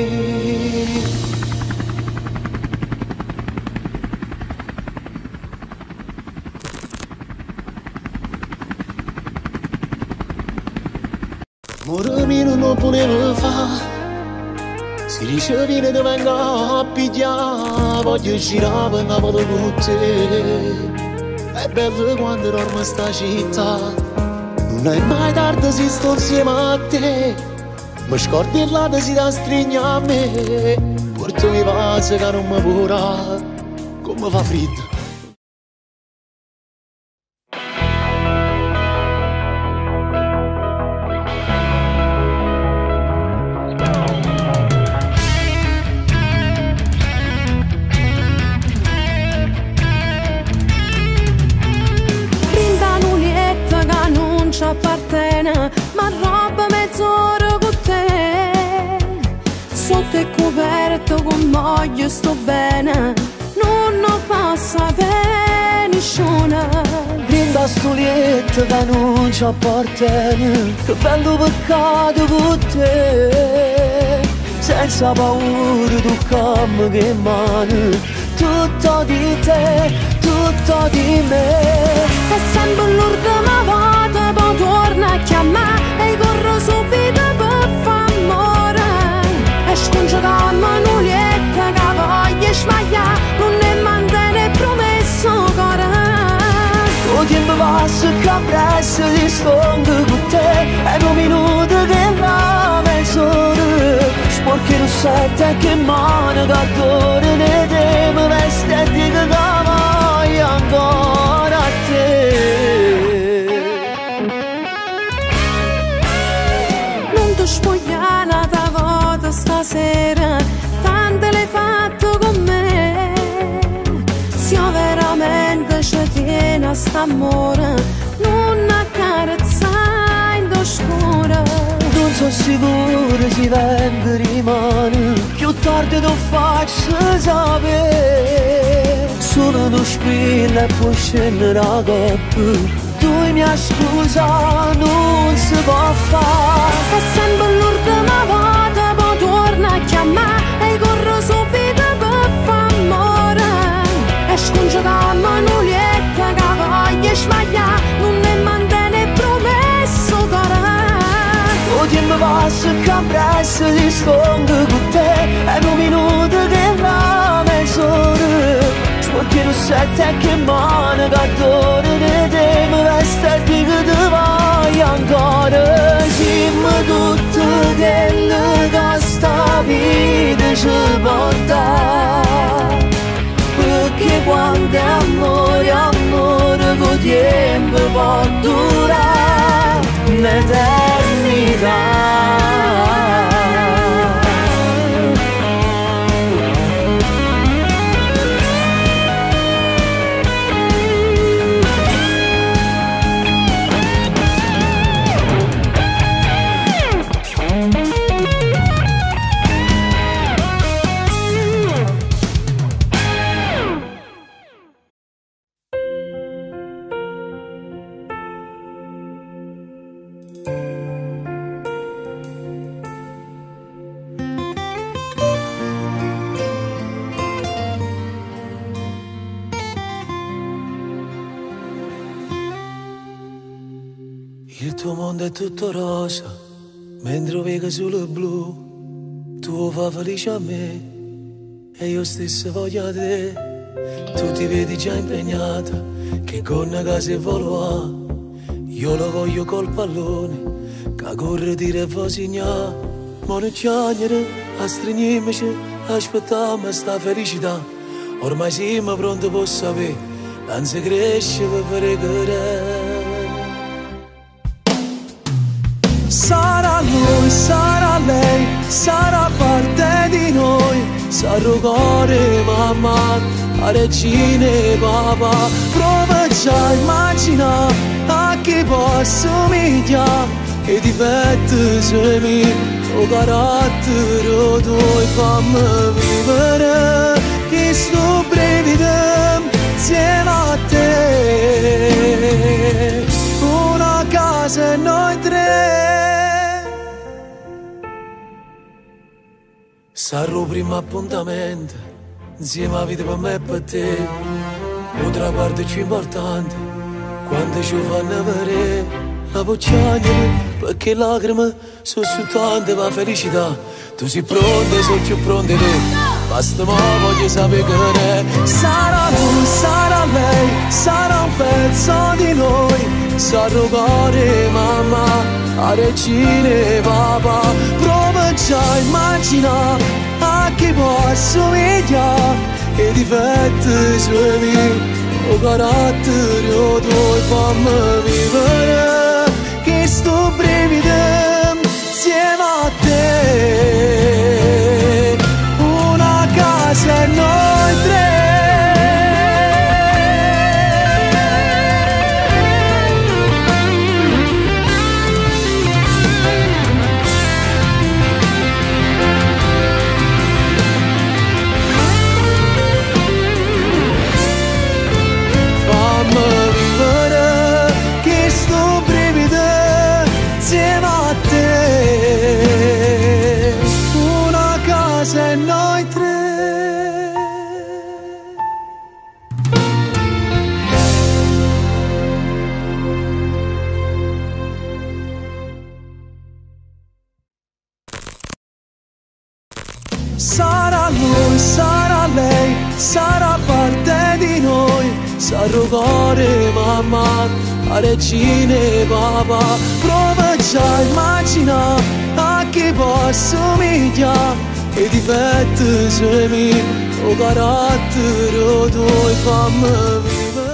Moramino non volevo fare, si dice viene te venga a pigliare, voglio girare per Napoli con te. È bello quando dormo sta città, non è mai tardi se sto insieme a te. Mi scordi e la si da stringere a me, portami pace che non mi pura, come fa freddo. Appartiene, ma roba mezz'ora con te. Sotto il coperto con moglie sto bene, non passa bene nessuna. Brinda sto letto che non ci appartiene, che bello peccato con te. Senza paura tu cammi che mani, tutto di te, tutto di me. È sempre l'ultima volta, poi torna a chiamare e corro subito per far amore. E sconcio da manulietta che voglio sbagliare, non ne mantiene promesso cuore. Il tempo passa che presto ti stongo con te, è un minuto che la mezz'ora. Sporchi lo sette che mano che adoro ne te, mi veste e dico che voglio ancora a te. Non ti spogliare un'altra volta stasera, tante l'hai fatto con me. Se io veramente ci tiene a st'amore, non accarezzare in oscura. Non sono sicuro se vengo rimane, più tardi lo faccio sapere. Solo tu spilla e poi scendere a coppa, tu mi scusa non si può fare. È sempre l'ultima volta, poi torna a chiamare e corro subito per far amore. E sconcio da manulietta che voglio sbagliare, non ne mantiene promesso cuore. Il tempo passa che presto ti stongo con te, è un minuto che la mezz'ora. Sporchi lo sette che mano che adoro di te, mi veste e dico che voglio ancora. Dimmi tutto quello che sta vita ci porta, perché quando è amore, amore con tempo può durare un'eternità. Il tuo mondo è tutto rosa, mentre vedo solo blu. Tu fa felice a me e io stesso voglio a te. Tu ti vedi già impegnata, che con casa e volo. Io lo voglio col pallone, che corre dire fa segnare. Ma non chiamare, a stringermici, aspettiamo sta felicità. Ormai siamo pronti per sapere, non si cresce per fare. Sarà lui, sarà lei, sarà parte di noi. Sarà cuore, mamma, a regine, papà. Prova già a immaginare a chi può assomigliare. E i difetti semi, o carattere tuoi, fammi vivere. Che sto brevità insieme a te. Una casa e noi tre. Sarà il primo appuntamento, insieme a vita per me e per te. Un traguardo più importante, quando ci fanno vedere. La piangere, perché lacrime sono su tante la felicità. Tu sei pronta, sei più pronta te. Basta ma voglio sapere che è. Sarà lui, sarà lei, sarà un pezzo di noi. Sarà cuore, mamma, a regine, papà. Prova già a immaginare a chi può assomigliare. E i difetti suoi, o carattere tuoi, fammi vivere. Che sto brevità insieme a te. Una casa e noi tre. Sarà lui, sarà lei, sarà parte di noi. Sarà cuore, mamma, a regine, papà. Prova già a immaginare a chi può assomigliare. E i difetti semi, o carattere tuoi, fammi vivere.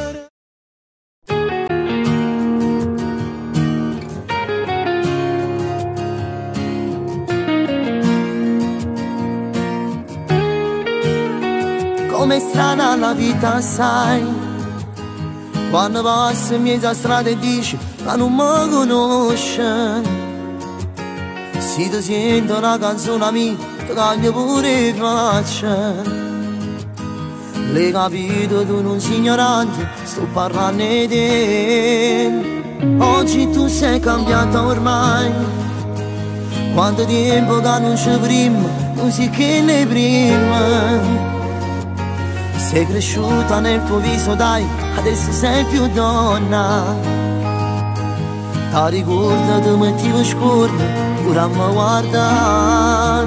Com'è strana la vita, sai, quando passi in mezzo a strada e dici ma non mi conosce. Se ti sento una canzone mia, ti cambia pure faccia. L'hai capito, tu non sei ignorante, sto parlando di te. Oggi tu sei cambiata ormai. Quanto tempo che non ci prima, non si che ne prima. Sei cresciuta nel tuo viso, dai, adesso sei più donna. Ti ricordo, ti mettevo scorno, pure a me guarda.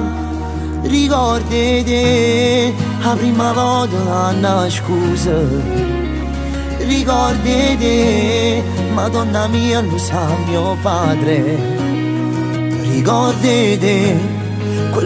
Ricordati, la prima volta la scusa. Ricordati, Madonna mia, lo sa mio padre. Ricordati, quel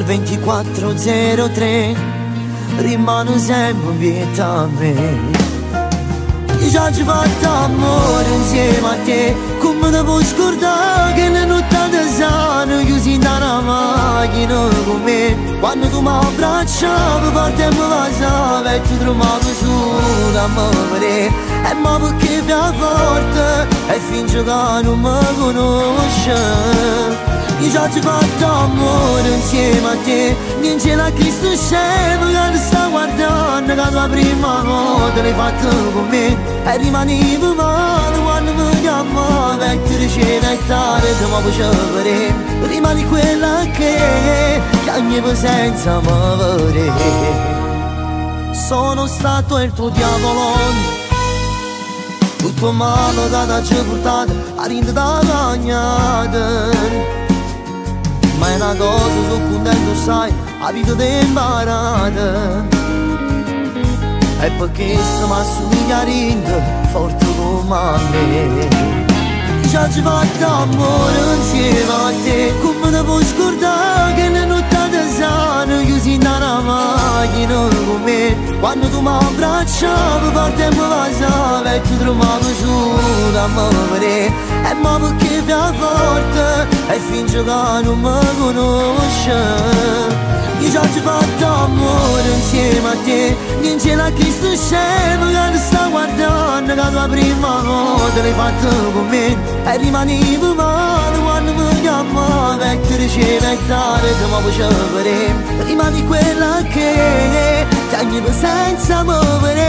2403 rimane sempre vieta a me. Io già ci ho fatto amore insieme a te. Come ti puoi scordare che le notti sana chiusi in una macchina con me. Quando tu mi abbracciavi forte e mi baciavi e ti trovavi solo a me vedere. E ma perché fai forte e finge che non mi conosci. Io già ci ho fatto amore insieme a te. Niente la Cristo scemo che ti sta guardando, che la prima volta l'hai fatto con me. E rimanevo male quando mi chiamavi e ti dicevi è tardi, ti mi piacere. Rimani quella che ogni senza me vedere. Sono stato il tuo diavolo tutto male che ti ha portato a rinde da cagnata. Ma è una cosa, sono contento, sai, la vita ti è imparata. E perché se mi assomiglia a rinde, forte come a me. Già ci fatto amore insieme a te, come ti puoi scordare che le notti sana chiusi in una macchina con me. Quando tu mi abbracciavi forte e mi baciavi e ti trovavi solo a me vedere. E ma perché fai forte e finge che non mi conosci. Io già ci fatto amore insieme a te, niente la chi sto scemo che ti sta guardando, che tua prima volta l'hai fatto con me. E rimani male quando mi chiamavi e ti ricevi e tardi ti mi facevi vedere. Rimani quella che tagli senza muovere.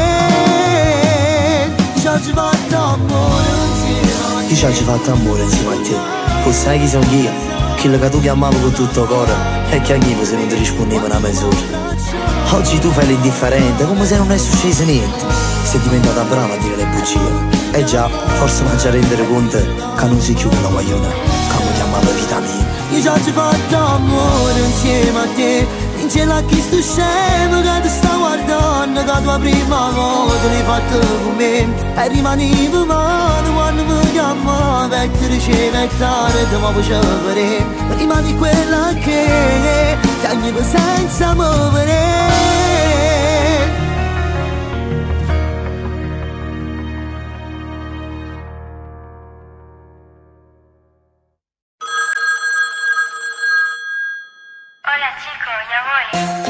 Io già ci fatto amore insieme a te. Io già ci fatto amore insieme a te. Poi sai chi sono io? Quello che tu chiamavi con tutto il cuore e che anch'io se non ti rispondevo una mezz'ora. Oggi tu fai l'indifferente come se non è successo niente. Sei diventata brava a dire le bugie. E già, forse mangia a rendere conto che non si chiude la guagliona che mi chiamava vita mia. Io già ci fatto amore insieme a te, in cielo a chi sto scemo che ti sta guardando, che tua prima volta l'hai fatto con me. E rimani male quando mi chiamavi e ti ricevi e tardi ti mi facevi vedere. Rimani quella che tagli senza muovere. Hola chicos, ya voy.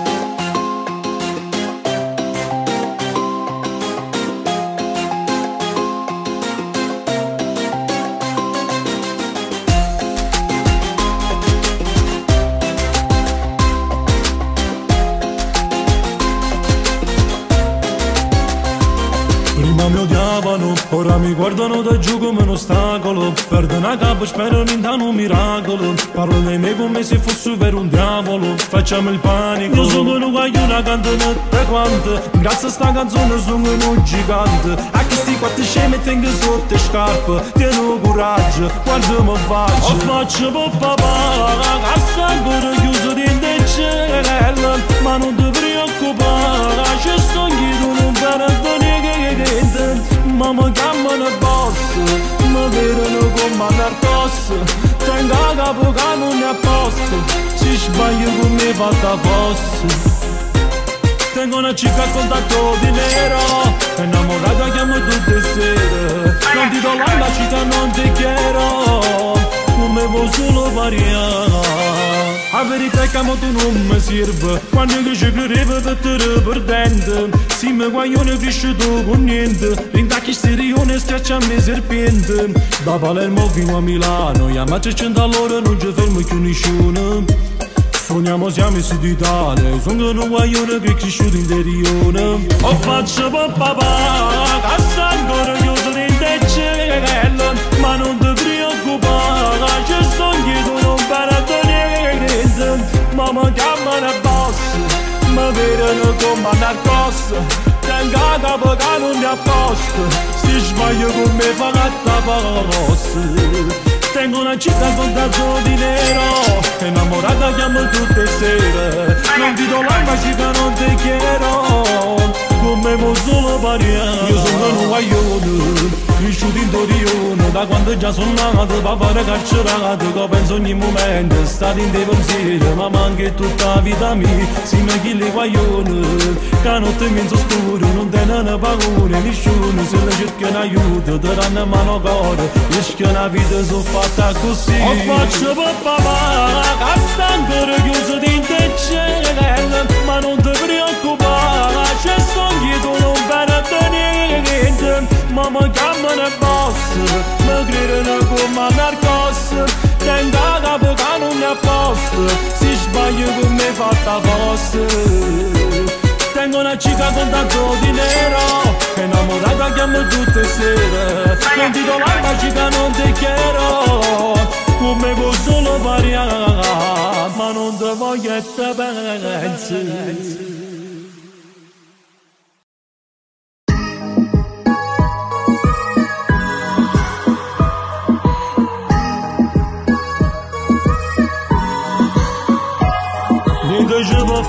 Prima mi odiavano, ora mi guardano da giù come un ostacolo. Perdo una capa, spero in un miracolo. Parlo di me come se fosse per un diavolo. Facciamo il panico. Io sono un guaglione, canto notte quante. Grazie a sta canzone sono un gigante. A chi sti quattro scemi tengo sotto le scarpe. Tieno coraggio, quando mi faccio. O faccio per papà, che sta ancora chiuso dentro il cielo. Ma non ti preoccupare, c'è sto inghito, non perdo niente. Ma mi chiamano boss, mi vedono come narcos. Tengo a capo che non è a posto, se sbaglio con me fatta fosse. Tengo una chica a contatto di nero, innamorata chiamo tutte le sere. Non ti do la chica, non ti quiero, come vuoi solo variare. La verità è che mo tu non mi serve, quando io ci credevo che ti eri perdente. Se mi guaglione cresciuto con niente, rintacchi sterione schiacciami serpente. Da Palermo fino a Milano, chiama 300 all'ora non ci fermo più nessuno. Sogniamo siamo messi d'Italia, sono un guaglione che è cresciuto in terione. O faccio per papà, che sta ancora chiuso dentro il cielo. Ma non ti preoccupare, ci sto dietro, non perdo niente. Ma mi chiamano boss, mi vedono come narcos. Tengo a capo che non è a posto, se sbaglio con me fa gatta fosse. Tengo una città con tanto di nero, innamorata chiamo tutte le sere. Non ti do la magica, non ti quiero, come vuoi solo variare. Io sono un guaglione, cresciuto in Torione. Da quando già sono nato, papà era carcerato. Che penso ogni momento, stato in dei pensieri. Ma manca tutta la vita mia, si mi chili guaglione. Che notte in scuro, non tenono paura nessuno. Se le cercano aiuto, ti danno mano cuore. Rischio una vita so fatta così. O faccio per papà, che sta ancora chiuso dentro il cielo. Ma non ti preoccupare, c'è sto dietro, non perdo niente. Ma mi chiamano boss, mi credono come narcos. Tengo a capo che non è a posto, se sbaglio con me fatta fosse. Tengo una chica con tanto di nero, innamorata chiamo tutte le sere. Non ti do la magica, non ti quiero, come vuoi solo variare. Ma non ti voglio e te pensi.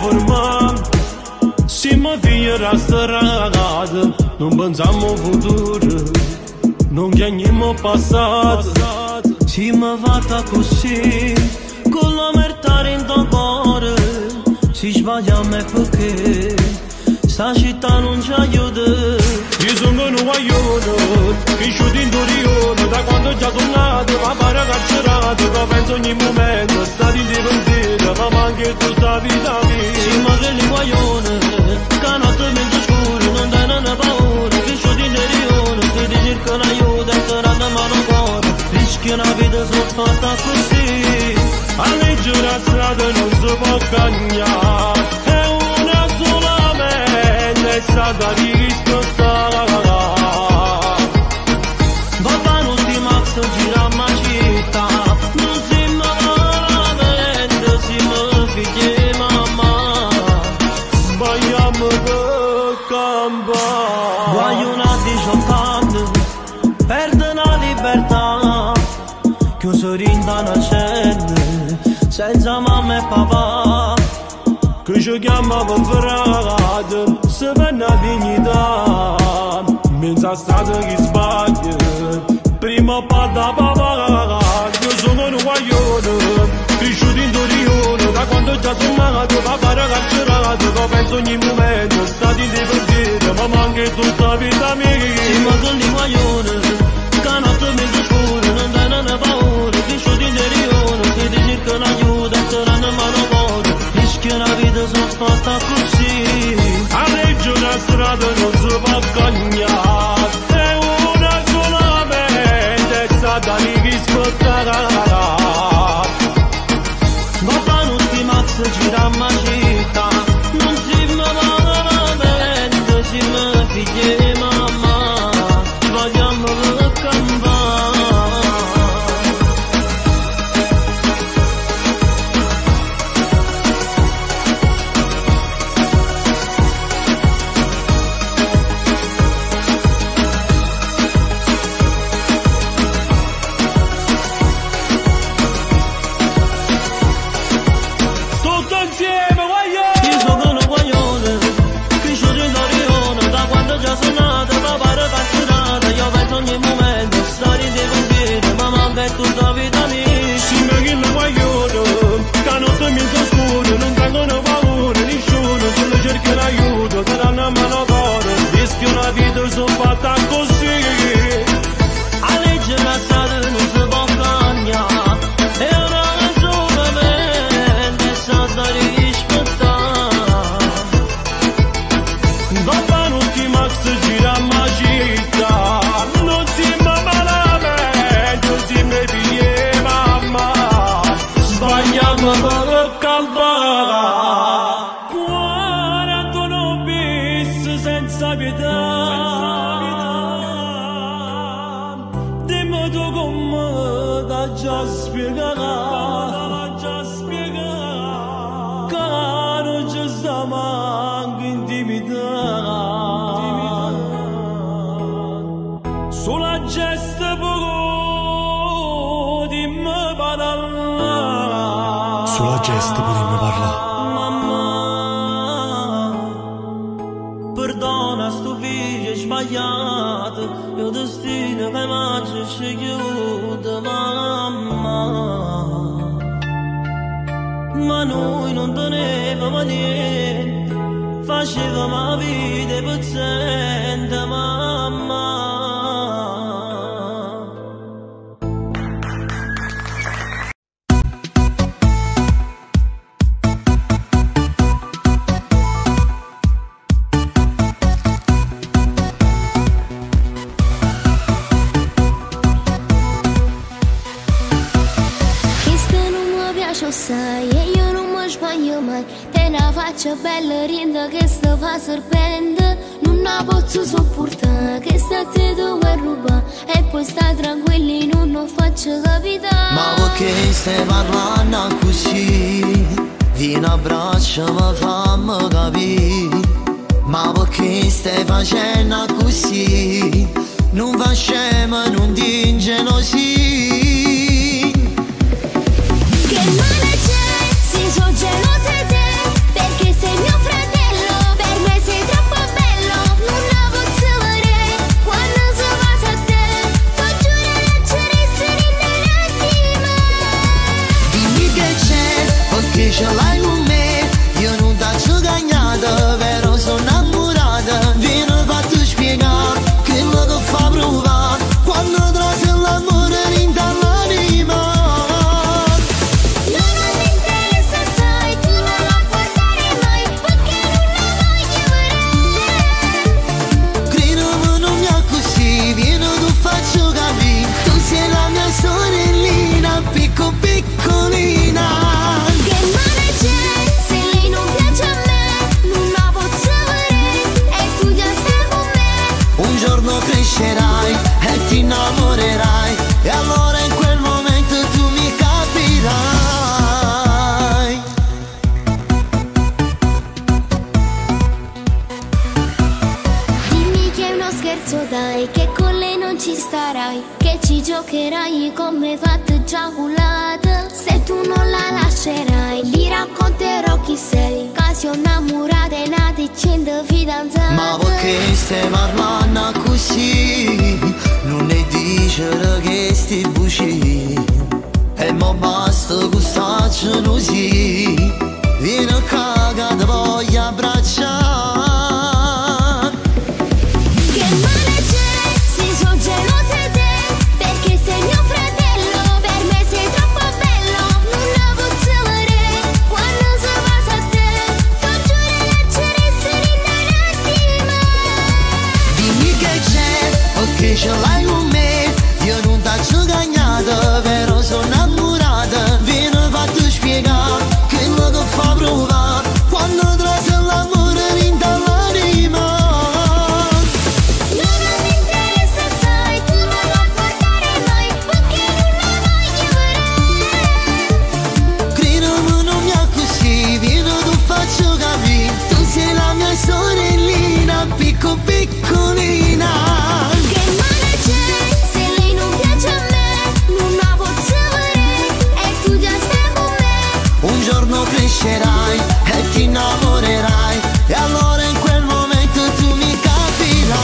fermăm. Se mă vira strada, non pensiamo futuro, non chiamiamo passato. Se mi vada così, con l'omertà in tuo cuore, si sbagliamo è perché sta città non ci aiuta. Io sono un guaglione, cresciuto in Torino, da quando già sono nato, ma pare carcerato, che penso ogni momento, stati in pensiero, ma manca tutta la vita mia. Se mi sei un guaglione, che notte mezzo scuro, non dai una paura, cresciuto in Torino, se ti cercano aiuto, e te ranno mano cuore, rischi una vita sono fatta così. A leggere la strada non si può cambiare, è una solamente, è stata rispettata. Papà non ti mazzo gira ma città, non si veramente, si mi figlie mamma, sbagliamo per campare. Voglio una 18 anni, perde la libertà, chiuso in una cella, senza mamma e papà, che ci chiamavo frate, se venne a dignità, mezza strada che sbaglia, prima patta papà, io sono un guaglione, cresciuto in Torino, da quando già sono nato, papà era carcerato, che penso ogni momento, stati in pensiero, ma manca tutta la vita mia. Se mi sono un guaglione, che notte mezzo scuro, non dai una paura, cresciuto in Torino, se ti cercano aiuto, e te ranno mano cuore, rischi una vita sono fatta così. A leggere la strada non si può cambiare, è una solamente, è stata rispettata. Papà non ti mazzo gira ma città, non si mi veramente, si mi figlie mamma, vogliamo campare. Tutta vita mia, si mi chiama guaglione, che notte mi sono scuro, non tengono paura, nessuno, se lo cerchi l'aiuto, te danno a mano cuore, rischio una vita sono fatta così. A leggere la strada non si può cambiare, è una solamente, è stata rispettata. Papà non ti mazzo gira ma città, non si per calmare. 41 bis senza pietà, dimmi tu come t'ha già spiegato, che non ci sta manco intimità, sulla gesta poco dimmi parlare. Sulla gesta potremmo parlare. Mamma, perdona sto figlio sbagliato, il destino che mi ci chiude, mamma. Ma noi non tenevamo niente, facevamo la vita pezzente, mamma. Sai, e io non mi sbaglio mai, te la faccia bella rinda che sta fa serpente, non la posso sopportare, che sta te dove ruba, e poi sta tranquilli, non lo faccio capitare. Ma perché stai parlando così? Vieni a braccia, ma fammi capire. Ma perché stai facendo così? Non fa scema, non ti ingelosì. Che male c'è, se sono gelosa di te, perché sei picco piccolina. Che male c'è se lei non piace a me? Non la posso avere e tu già stai con me. Un giorno crescerai e ti innamorerai, e allora in quel momento tu mi capirai. Dimmi che è uno scherzo dai, che con lei non ci starai, che ci giocherai come fatto giaculata. Se tu non la lascerai, gli racconterò chi sei, casi innamorata e nati 100 fidanzate. Ma perché stai parlando così? Non ne dicere che sti buci, e mo basta questa gelosia. Vieni a cagare, voglio abbracciare. Che male c'è se sono gelosa di te? Perché sei mio fratello, per me sei troppo bello. Non la posso avere quando si passa a te. Non giuro lasceresti innanzi di me. Dimmi che c'è, perché ce l'hai con me. Io non t'ho cagnata, però sono innamorata. Vieni fatto spiegare quello che fa provare quando trasi l'amore in dall'anima. Non mi interessa, sai, tu non lo portare mai, perché non la voglio vedere. Credimi, non mi è così, vieni tu faccio capire. Tu sei la mia sorellina, picco piccolina. Che male c'è se lei non piace a me? Non la posso avere e tu già stai con me. Un giorno crescerai e ti innamorerai, e allora in quel momento tu mi capirai.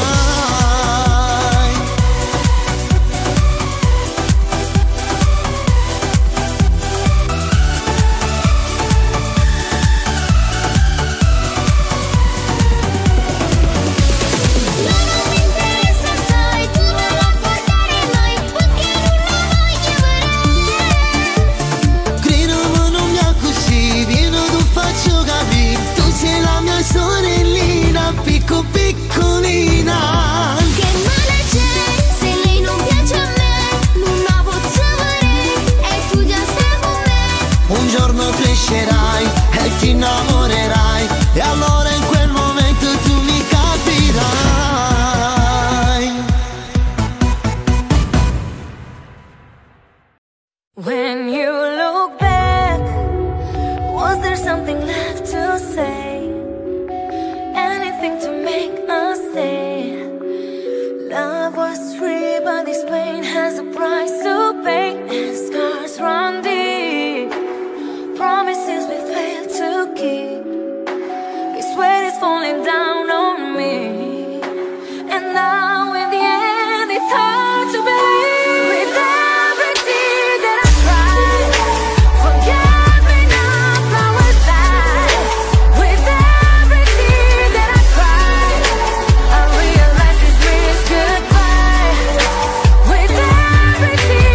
Non mi interessa, sai, tu non lo portare mai, perché non la voglio vedere. Credimi, non mi è così, vieni tu faccio capire. Tu sei la mia sorellina, picco piccolina. Che male c'è se lei non piace a me? Non la posso avere e tu già stai con me. Un giorno crescerai e ti innamorerai, e allora in quel momento tu mi capirai. When you look back, was there something left to say? Anything to make us stay? Love was free, but this pain has a price to pay, and scars run deep. Promises we failed to keep. This weight is falling down on me, and now in the end it's hard to believe. With every tear that I cried, forget me now, flowers die. With every tear that I cried, I realize this means goodbye. With every tear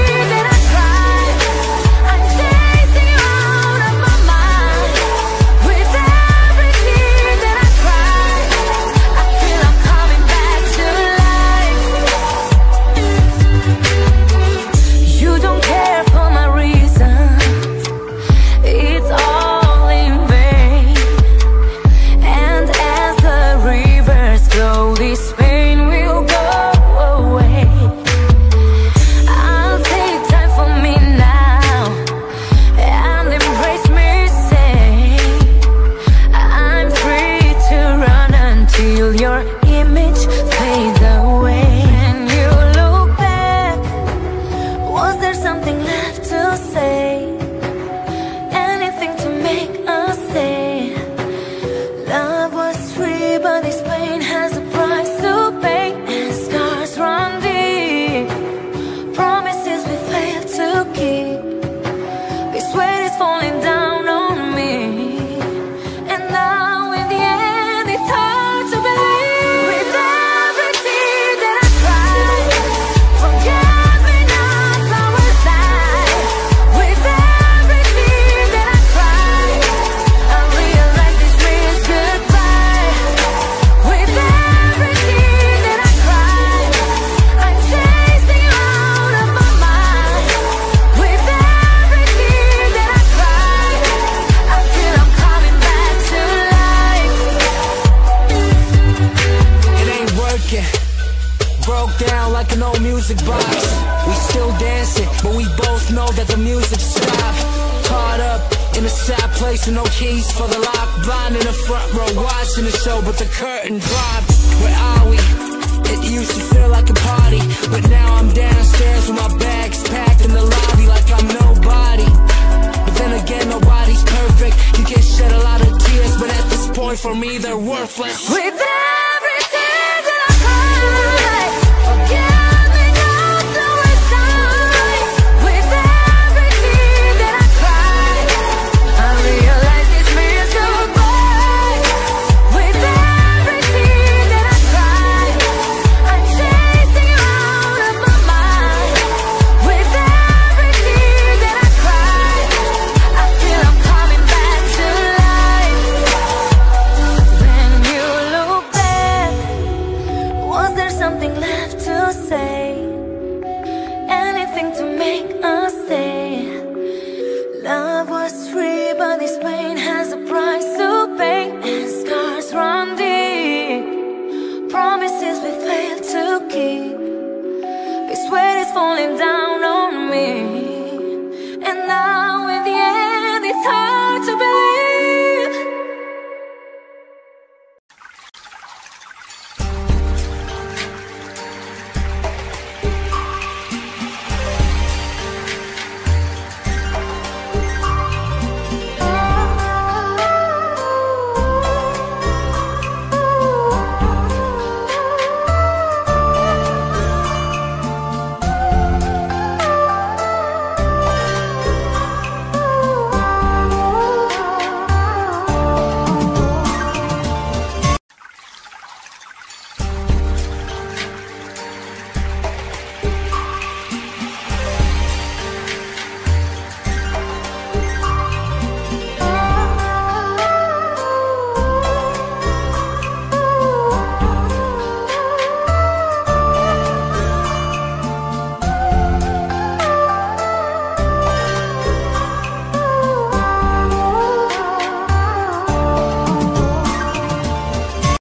working. Broke down like an old music box. We still dancing, but we both know that the music stopped. Caught up in a sad place with no keys for the lock. Blind in the front row watching the show, but the curtain dropped. Where are we? It used to feel like a party, but now I'm downstairs with my bags packed in the lobby like I'm nobody. But then again, nobody's perfect. You can shed a lot of tears, but at this point for me they're worthless. With every tear that I cry, forgive me now till it's done. With every tear that I cry, I realize it's miserable. With every tear that I cry, I'm chasing you out of my mind. With every tear that I cry, I feel I'm coming back to life. When you look back, was there something left to say? Anything to make